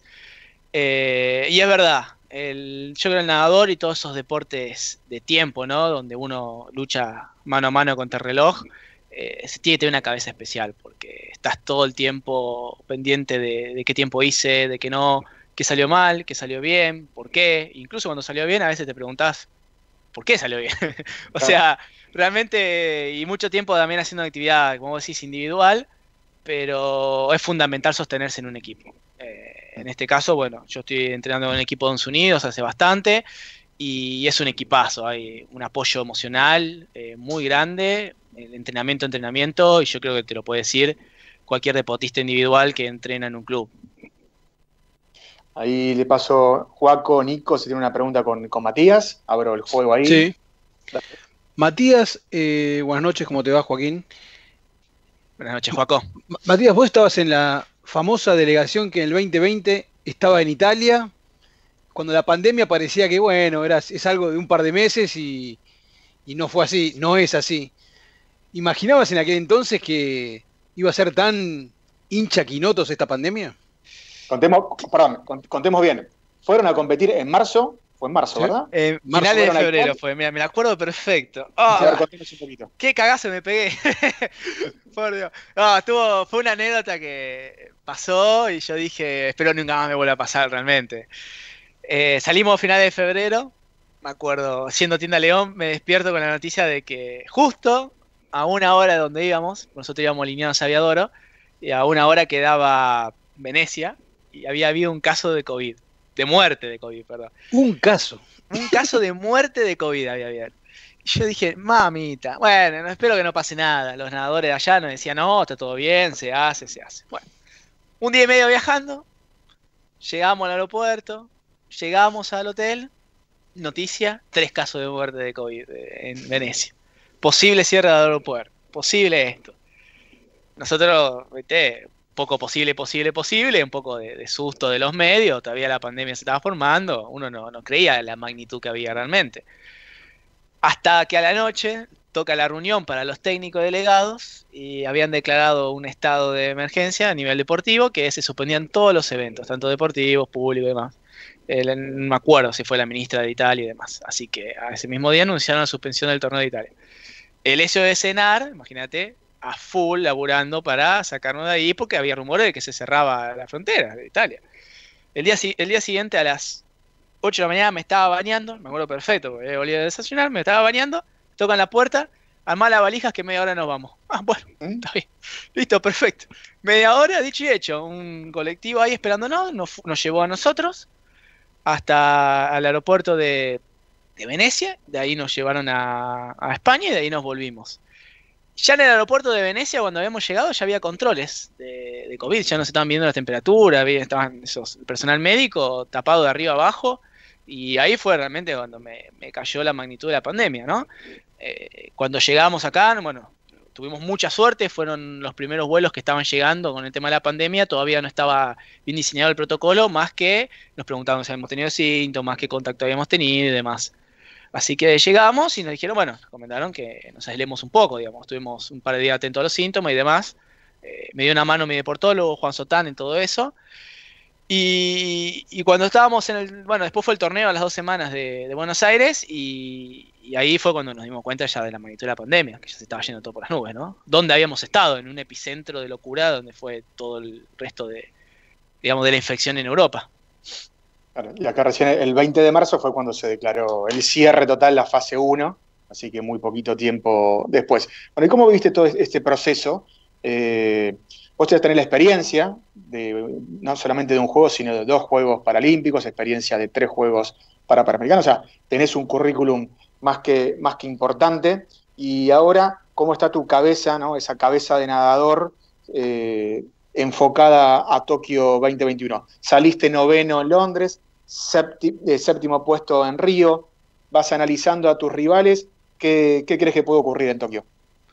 eh, y es verdad. El, yo creo el nadador y todos esos deportes de tiempo, ¿no? Donde uno lucha mano a mano contra el reloj, eh, se tiene que tener una cabeza especial, porque estás todo el tiempo pendiente de, de qué tiempo hice, de qué no, qué salió mal, qué salió bien, por qué. Incluso cuando salió bien, a veces te preguntás, ¿por qué salió bien? O sea, realmente, y mucho tiempo también haciendo una actividad, como vos decís, individual, pero es fundamental sostenerse en un equipo. Eh, en este caso, bueno, yo estoy entrenando en un equipo de Estados Unidos hace bastante y es un equipazo, hay un apoyo emocional eh, muy grande, el entrenamiento, entrenamiento, y yo creo que te lo puede decir cualquier deportista individual que entrena en un club. Ahí le paso, Joaco, Nico, si tiene una pregunta con, con Matías, abro el juego ahí. Sí. Matías, eh, buenas noches, ¿cómo te va, Joaquín? Buenas noches, Joaco. M- Matías, vos estabas en la famosa delegación que en el veinte veinte estaba en Italia, cuando la pandemia parecía que, bueno, era, es algo de un par de meses y, y no fue así, no es así. ¿Imaginabas en aquel entonces que iba a ser tan hincha quinotos esta pandemia? Contemos, perdón, contemos bien. Fueron a competir en marzo, fue en marzo, ¿sí? ¿Verdad? Eh, marzo finales de febrero fue, mira, me la acuerdo perfecto. Oh, a ver, contemos un poquito. Qué cagazo me pegué. Por Dios. No, estuvo, fue una anécdota que pasó y yo dije, espero nunca más me vuelva a pasar realmente. Eh, salimos a finales de febrero, me acuerdo, siendo Tienda León, me despierto con la noticia de que justo a una hora de donde íbamos, nosotros íbamos alineados a Aviadoro, y a una hora quedaba Venecia, y había habido un caso de COVID, de muerte de COVID, perdón. Un caso. Un caso de muerte de COVID había habido. Y yo dije, mamita, bueno, no, espero que no pase nada. Los nadadores de allá nos decían, no, está todo bien, se hace, se hace. Bueno, un día y medio viajando, llegamos al aeropuerto, llegamos al hotel, noticia, tres casos de muerte de COVID en Venecia. Posible cierre del aeropuerto, posible esto. Nosotros, viste, poco posible, posible, posible, un poco de, de susto de los medios, todavía la pandemia se estaba formando, uno no, no creía la magnitud que había realmente. Hasta que a la noche toca la reunión para los técnicos delegados y habían declarado un estado de emergencia a nivel deportivo, que se suspendían todos los eventos, tanto deportivos, públicos y demás. El, no me acuerdo si fue la ministra de Italia y demás. Así que a ese mismo día anunciaron la suspensión del torneo de Italia. El S O S ENAR, imagínate, a full laburando para sacarnos de ahí porque había rumores de que se cerraba la frontera de Italia. El día, el día siguiente a las ocho de la mañana me estaba bañando, me acuerdo perfecto, porque había volvido a desayunar, me estaba bañando, tocan la puerta, armá las valijas que media hora nos vamos. Ah, bueno, está bien. Listo, perfecto. Media hora, dicho y hecho, un colectivo ahí esperándonos, nos, nos llevó a nosotros hasta el aeropuerto de, de Venecia, de ahí nos llevaron a, a España y de ahí nos volvimos. Ya en el aeropuerto de Venecia, cuando habíamos llegado, ya había controles de, de COVID, ya nos estaban viendo la temperatura, había, estaban esos, el personal médico tapado de arriba abajo, y ahí fue realmente cuando me, me cayó la magnitud de la pandemia, ¿no? Eh, cuando llegamos acá, bueno, tuvimos mucha suerte, fueron los primeros vuelos que estaban llegando con el tema de la pandemia, todavía no estaba bien diseñado el protocolo, más que nos preguntaban si habíamos tenido síntomas, qué contacto habíamos tenido y demás. Así que llegamos y nos dijeron, bueno, nos recomendaron que nos aislemos un poco, digamos, estuvimos un par de días atentos a los síntomas y demás. Eh, me dio una mano mi deportólogo, Juan Sotán, en todo eso. Y, y cuando estábamos en el, bueno, después fue el torneo a las dos semanas de, de Buenos Aires y, y ahí fue cuando nos dimos cuenta ya de la magnitud de la pandemia, que ya se estaba yendo todo por las nubes, ¿no? ¿Dónde habíamos estado? En un epicentro de locura donde fue todo el resto de, digamos, de la infección en Europa. Claro, y acá recién el veinte de marzo fue cuando se declaró el cierre total, la fase uno, así que muy poquito tiempo después. Bueno, ¿y cómo viste todo este proceso? Eh, vos ya tenés la experiencia, de, no solamente de un juego, sino de dos Juegos Paralímpicos, experiencia de tres Juegos para Panamericanos, o sea, tenés un currículum más que, más que importante. Y ahora, ¿cómo está tu cabeza, ¿no? Esa cabeza de nadador eh, enfocada a Tokio veinte veintiuno? Saliste noveno en Londres, séptimo, eh, séptimo puesto en Río, vas analizando a tus rivales, ¿qué, qué crees que puede ocurrir en Tokio?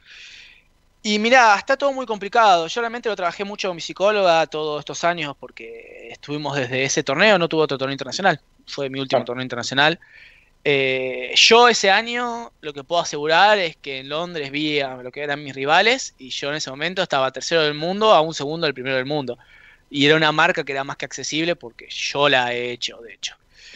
Y mirá, está todo muy complicado. Yo realmente lo trabajé mucho con mi psicóloga todos estos años porque estuvimos desde ese torneo, no tuve otro torneo internacional, fue mi último claro. torneo internacional. Eh, yo ese año lo que puedo asegurar es que en Londres vi a lo que eran mis rivales y yo en ese momento estaba tercero del mundo a un segundo del primero del mundo. Y era una marca que era más que accesible porque yo la he hecho, de hecho.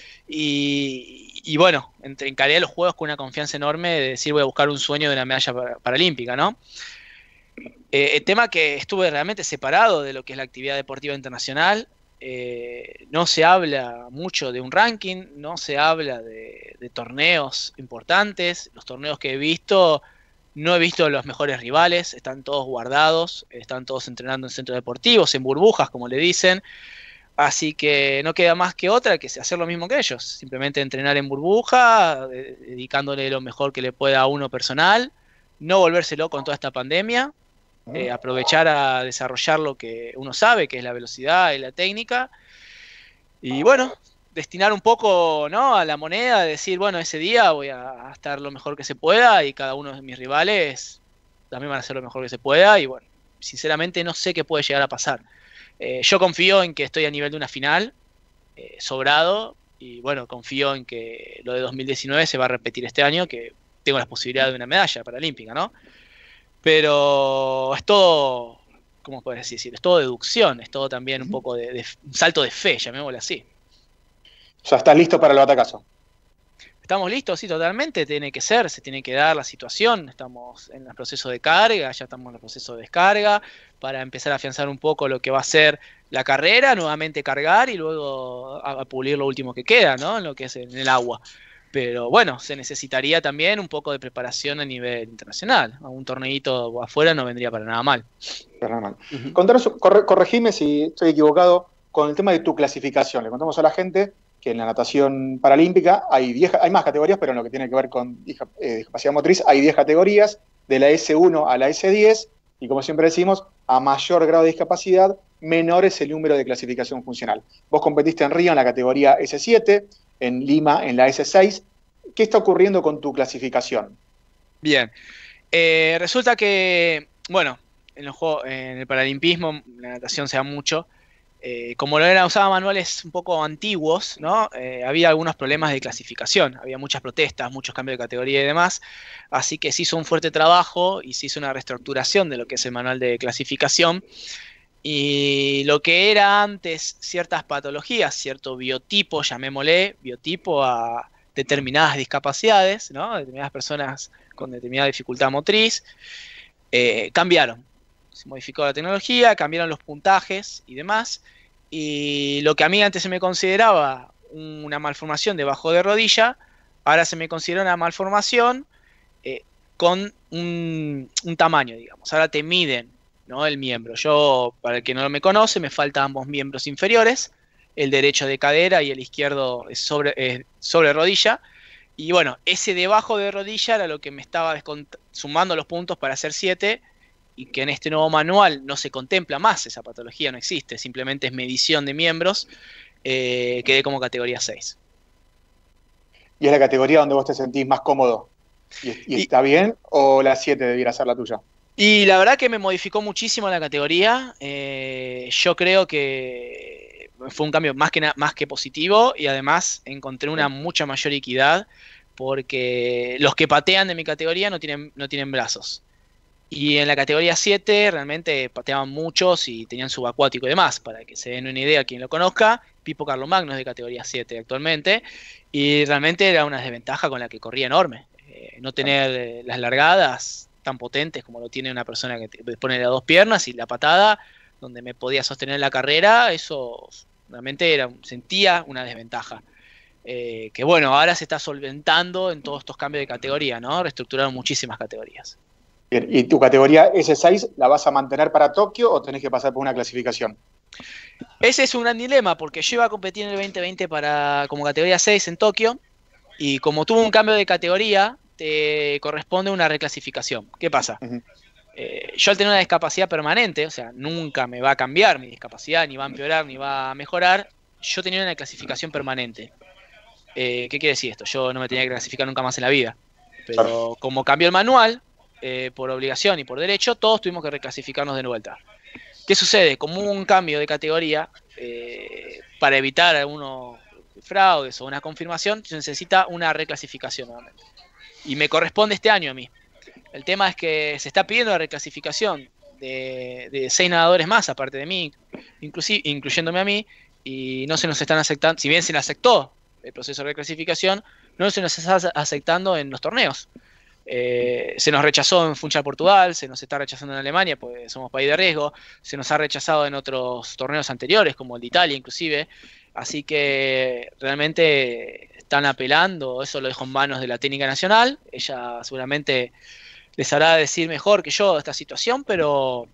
Y, y bueno, encaré los juegos con una confianza enorme de decir voy a buscar un sueño de una medalla paralímpica, ¿no? Eh, el tema que estuve realmente separado de lo que es la actividad deportiva internacional. Eh, no se habla mucho de un ranking, no se habla de, de torneos importantes. Los torneos que he visto, no he visto los mejores rivales, están todos guardados, están todos entrenando en centros deportivos, en burbujas, como le dicen. Así que no queda más que otra que hacer lo mismo que ellos, simplemente entrenar en burbuja, dedicándole lo mejor que le pueda a uno personal, no volverse loco en toda esta pandemia. Eh, aprovechar a desarrollar lo que uno sabe, que es la velocidad y la técnica, y bueno, destinar un poco, ¿no?, a la moneda, de decir, bueno, ese día voy a estar lo mejor que se pueda y cada uno de mis rivales también van a hacer lo mejor que se pueda, y bueno, sinceramente no sé qué puede llegar a pasar. Eh, yo confío en que estoy a nivel de una final, eh, sobrado, y bueno, confío en que lo de dos mil diecinueve se va a repetir este año, que tengo las posibilidades de una medalla paralímpica, ¿no? Pero es todo, ¿cómo puedes decir? Es todo deducción, es todo también un poco de, de un salto de fe, llamémoslo así. O sea, ¿estás listo para el batacazo? ¿Estamos listos? Sí, totalmente, tiene que ser, se tiene que dar la situación, estamos en el proceso de carga, ya estamos en el proceso de descarga, para empezar a afianzar un poco lo que va a ser la carrera, nuevamente cargar y luego a, a pulir lo último que queda, ¿no? En lo que es en el agua. Pero bueno, se necesitaría también un poco de preparación a nivel internacional. Un torneito afuera no vendría para nada mal. Para nada mal. Uh-huh. Contanos, corre, corregime si estoy equivocado con el tema de tu clasificación. Le contamos a la gente que en la natación paralímpica hay diez, hay más categorías, pero en lo que tiene que ver con eh, discapacidad motriz hay diez categorías, de la ese uno a la ese diez, y como siempre decimos, a mayor grado de discapacidad, menor es el número de clasificación funcional. Vos competiste en Río en la categoría ese siete, en Lima en la ese seis. ¿Qué está ocurriendo con tu clasificación? Bien, eh, resulta que, bueno, en, los juegos, en el paralimpismo, la natación se da mucho, eh, como lo eran usaban manuales un poco antiguos, ¿no? Eh, había algunos problemas de clasificación, había muchas protestas, muchos cambios de categoría y demás, así que se hizo un fuerte trabajo y se hizo una reestructuración de lo que es el manual de clasificación. Y lo que era antes ciertas patologías, cierto biotipo, llamémosle, biotipo a determinadas discapacidades, ¿no? Determinadas personas con determinada dificultad motriz, eh, cambiaron. Se modificó la tecnología, cambiaron los puntajes y demás. Y lo que a mí antes se me consideraba una malformación debajo de rodilla, ahora se me considera una malformación eh, con un, un tamaño, digamos. Ahora te miden, ¿no?, el miembro. Yo, para el que no me conoce, me faltan ambos miembros inferiores, el derecho de cadera y el izquierdo es sobre, es sobre rodilla. Y bueno, ese debajo de rodilla era lo que me estaba sumando los puntos para hacer siete, y que en este nuevo manual no se contempla más, esa patología no existe, simplemente es medición de miembros, eh, quedé como categoría seis. ¿Y es la categoría donde vos te sentís más cómodo? ¿Y, y, y está bien o la siete debiera ser la tuya? Y la verdad que me modificó muchísimo la categoría. Eh, yo creo que fue un cambio más que, más que positivo, y además encontré una mucha mayor equidad, porque los que patean de mi categoría no tienen, no tienen brazos. Y en la categoría siete realmente pateaban muchos y tenían subacuático y demás. Para que se den una idea, quien lo conozca, Pipo Carlomagno es de categoría siete actualmente, y realmente era una desventaja con la que corría enorme. Eh, no tener eh, las largadas tan potentes como lo tiene una persona que te pone las dos piernas, y la patada donde me podía sostener la carrera, eso realmente era, sentía una desventaja. Eh, que bueno, ahora se está solventando en todos estos cambios de categoría, ¿no? Reestructuraron muchísimas categorías. Bien, ¿y tu categoría ese seis la vas a mantener para Tokio o tenés que pasar por una clasificación? Ese es un gran dilema, porque yo iba a competir en el veinte veinte para, como categoría seis en Tokio, y como tuvo un cambio de categoría, te corresponde una reclasificación. ¿Qué pasa? Uh-huh. eh, yo al tener una discapacidad permanente, o sea, nunca me va a cambiar mi discapacidad, ni va a empeorar, ni va a mejorar, yo tenía una clasificación permanente. Eh, ¿Qué quiere decir esto? Yo no me tenía que clasificar nunca más en la vida. Pero como cambió el manual, eh, por obligación y por derecho, todos tuvimos que reclasificarnos de vuelta. ¿Qué sucede? Como hubo un cambio de categoría, eh, para evitar algunos fraudes o una confirmación, se necesita una reclasificación nuevamente. Y me corresponde este año a mí. El tema es que se está pidiendo la reclasificación de, de seis nadadores más, aparte de mí, inclusive, incluyéndome a mí, y no se nos están aceptando, si bien se le aceptó el proceso de reclasificación, no se nos está aceptando en los torneos. Eh, se nos rechazó en Funchal Portugal, se nos está rechazando en Alemania, pues somos país de riesgo, se nos ha rechazado en otros torneos anteriores, como el de Italia inclusive, así que realmente están apelando, eso lo dejo en manos de la técnica nacional, ella seguramente les hará decir mejor que yo esta situación, pero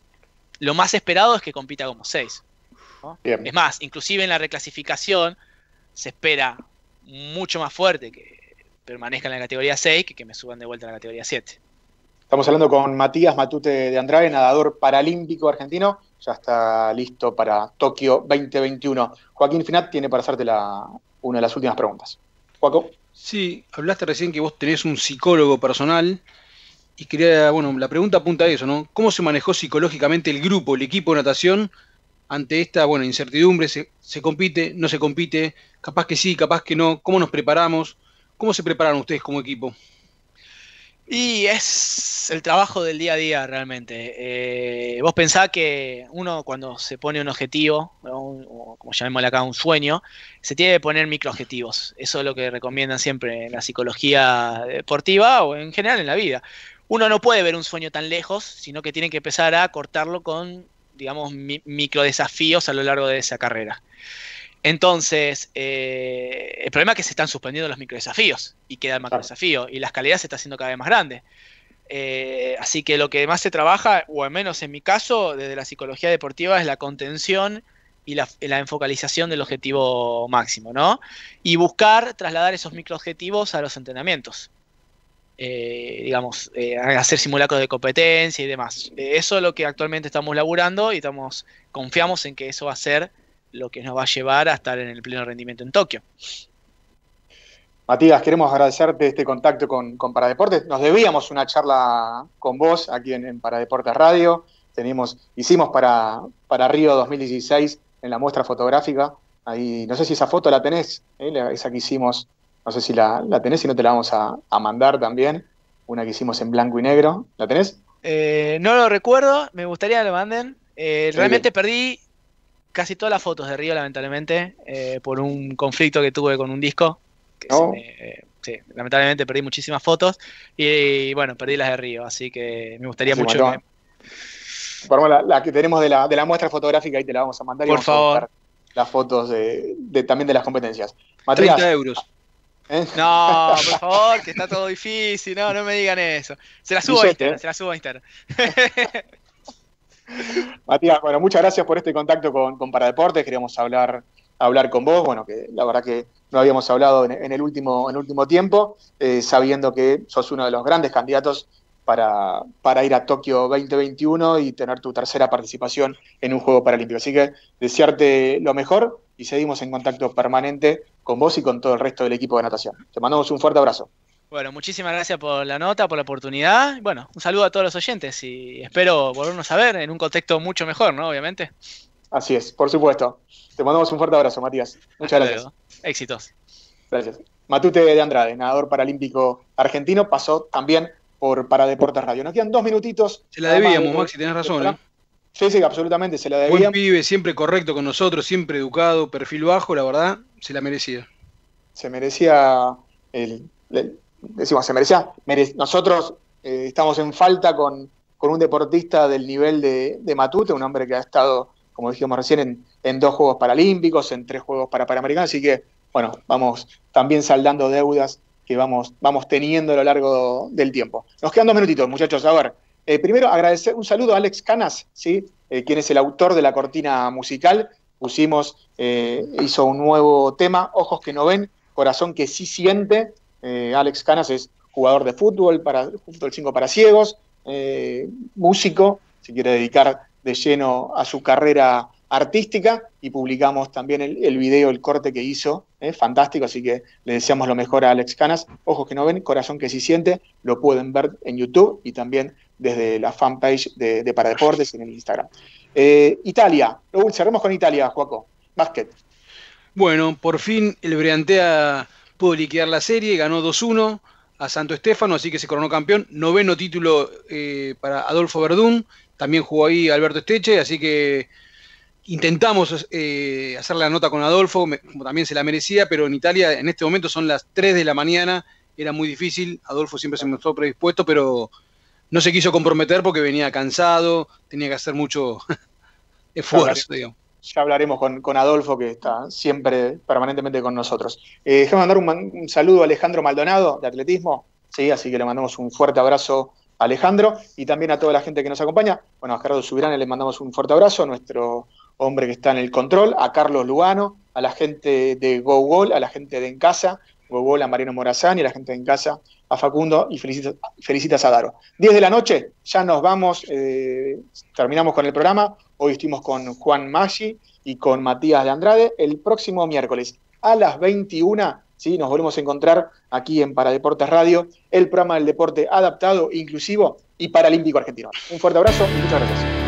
lo más esperado es que compita como seis, ¿no? Es más, inclusive en la reclasificación se espera mucho más fuerte que permanezca en la categoría seis que que me suban de vuelta a la categoría siete. Estamos hablando con Matías Matute de Andrade, nadador paralímpico argentino, ya está listo para Tokio veinte veintiuno. Joaquín Finat tiene para hacerte la, una de las últimas preguntas. Joaco. Sí, hablaste recién que vos tenés un psicólogo personal, y quería, bueno, la pregunta apunta a eso, ¿no? ¿Cómo se manejó psicológicamente el grupo, el equipo de natación ante esta, bueno, incertidumbre? ¿Se, se compite, no se compite? Capaz que sí, capaz que no. ¿Cómo nos preparamos? ¿Cómo se prepararon ustedes como equipo? Y es el trabajo del día a día realmente. Eh, vos pensás que uno cuando se pone un objetivo, ¿no? O como llamémosle acá un sueño, se tiene que poner microobjetivos. Eso es lo que recomiendan siempre en la psicología deportiva o en general en la vida. Uno no puede ver un sueño tan lejos, sino que tiene que empezar a cortarlo con, digamos, mi- microdesafíos a lo largo de esa carrera. Entonces, eh, el problema es que se están suspendiendo los microdesafíos y queda el macrodesafío, y la escalera se está haciendo cada vez más grande. Eh, así que lo que más se trabaja, o al menos en mi caso, desde la psicología deportiva, es la contención y la, la enfocalización del objetivo máximo, ¿no? Y buscar trasladar esos microobjetivos a los entrenamientos. Eh, digamos, eh, hacer simulacros de competencia y demás. Eh, eso es lo que actualmente estamos laburando, y estamos, confiamos en que eso va a ser lo que nos va a llevar a estar en el pleno rendimiento en Tokio. Matías, queremos agradecerte este contacto con, con Paradeportes. Nos debíamos una charla con vos aquí en, en Paradeportes Radio. Tenemos, hicimos para, para Río dos mil dieciséis en la muestra fotográfica. Ahí, no sé si esa foto la tenés, ¿eh? Esa que hicimos, no sé si la, la tenés, si no te la vamos a, a mandar también. Una que hicimos en blanco y negro. ¿La tenés? Eh, no lo recuerdo, me gustaría que lo manden. Eh, realmente perdí casi todas las fotos de Río, lamentablemente, eh, por un conflicto que tuve con un disco. Que No. se me, eh, sí, lamentablemente perdí muchísimas fotos y, y, bueno, perdí las de Río, así que me gustaría Sí, mucho bueno, que... Formamos la, la que tenemos de la, de la muestra fotográfica y te la vamos a mandar. Y Por vamos a favor. buscar las fotos de, de también de las competencias. Matías, treinta euros. ¿eh? No, por favor, que está todo difícil, no, no me digan eso. Se la subo a Instagram, ¿eh? se la subo a Instagram. Matías, bueno, muchas gracias por este contacto con, con Paradeportes. Queríamos hablar, hablar con vos, bueno, que la verdad que no habíamos hablado en, en, el, último, en el último tiempo, eh, sabiendo que sos uno de los grandes candidatos para, para ir a Tokio veinte veintiuno y tener tu tercera participación en un Juego Paralímpico. Así que desearte lo mejor y seguimos en contacto permanente con vos y con todo el resto del equipo de natación. Te mandamos un fuerte abrazo. Bueno, muchísimas gracias por la nota, por la oportunidad. Bueno, un saludo a todos los oyentes y espero volvernos a ver en un contexto mucho mejor, ¿no? Obviamente. Así es, por supuesto. Te mandamos un fuerte abrazo, Matías. Muchas gracias. Luego. Éxitos. Gracias. Matute de Andrade, nadador paralímpico argentino, pasó también por Paradeportes Radio. Nos quedan dos minutitos. Se la debíamos, Maxi, tenés razón, ¿eh? Sí, sí, absolutamente, se la debíamos. Buen pibe, siempre correcto con nosotros, siempre educado, perfil bajo, la verdad, se la merecía. Se merecía, el, el, decimos, se merecía, mere, nosotros eh, estamos en falta con, con un deportista del nivel de, de Matute, un hombre que ha estado, como dijimos recién, en, en dos Juegos Paralímpicos, en tres Juegos para Panamericanos, así que, bueno, vamos también saldando deudas que vamos, vamos teniendo a lo largo del tiempo. Nos quedan dos minutitos, muchachos, a ver. Eh, primero, agradecer un saludo a Alex Canas, ¿sí? eh, quien es el autor de la cortina musical. Pusimos, eh, hizo un nuevo tema, Ojos que no ven, Corazón que sí siente. Eh, Alex Canas es jugador de fútbol, para fútbol cinco para ciegos, eh, músico, se quiere dedicar de lleno a su carrera artística, y publicamos también el, el video, el corte que hizo, eh, fantástico, así que le deseamos lo mejor a Alex Canas. Ojos que no ven, Corazón que sí siente, lo pueden ver en YouTube y también desde la fanpage de, de Paradeportes en el Instagram. Eh, Italia, luego cerremos con Italia, Joaco, básquet. Bueno, por fin el Briantea pudo liquidar la serie, ganó dos uno a Santo Stefano, así que se coronó campeón. Noveno título eh, para Adolfo Verdún, también jugó ahí Alberto Esteche, así que intentamos eh, hacer la nota con Adolfo, como también se la merecía, pero en Italia en este momento son las tres de la mañana, era muy difícil, Adolfo siempre se mostró predispuesto, pero no se quiso comprometer porque venía cansado, tenía que hacer mucho esfuerzo, digamos. Ya hablaremos con, con Adolfo, que está siempre permanentemente con nosotros. Eh, déjame mandar un, un saludo a Alejandro Maldonado, de atletismo, sí, así que le mandamos un fuerte abrazo a Alejandro, y también a toda la gente que nos acompaña. Bueno, a Gerardo Subirán le mandamos un fuerte abrazo, a nuestro hombre que está en el control, a Carlos Lugano, a la gente de GoGol, a la gente de En Casa, GoGol, a Mariano Morazán y a la gente de En Casa, a Facundo, y felicitas, felicitas a Daro. diez de la noche, ya nos vamos, eh, terminamos con el programa. Hoy estuvimos con Juan Maggi y con Matías de Andrade. El próximo miércoles a las veintiuna, ¿sí? Nos volvemos a encontrar aquí en Paradeportes Radio, el programa del deporte adaptado, inclusivo y paralímpico argentino. Un fuerte abrazo y muchas gracias.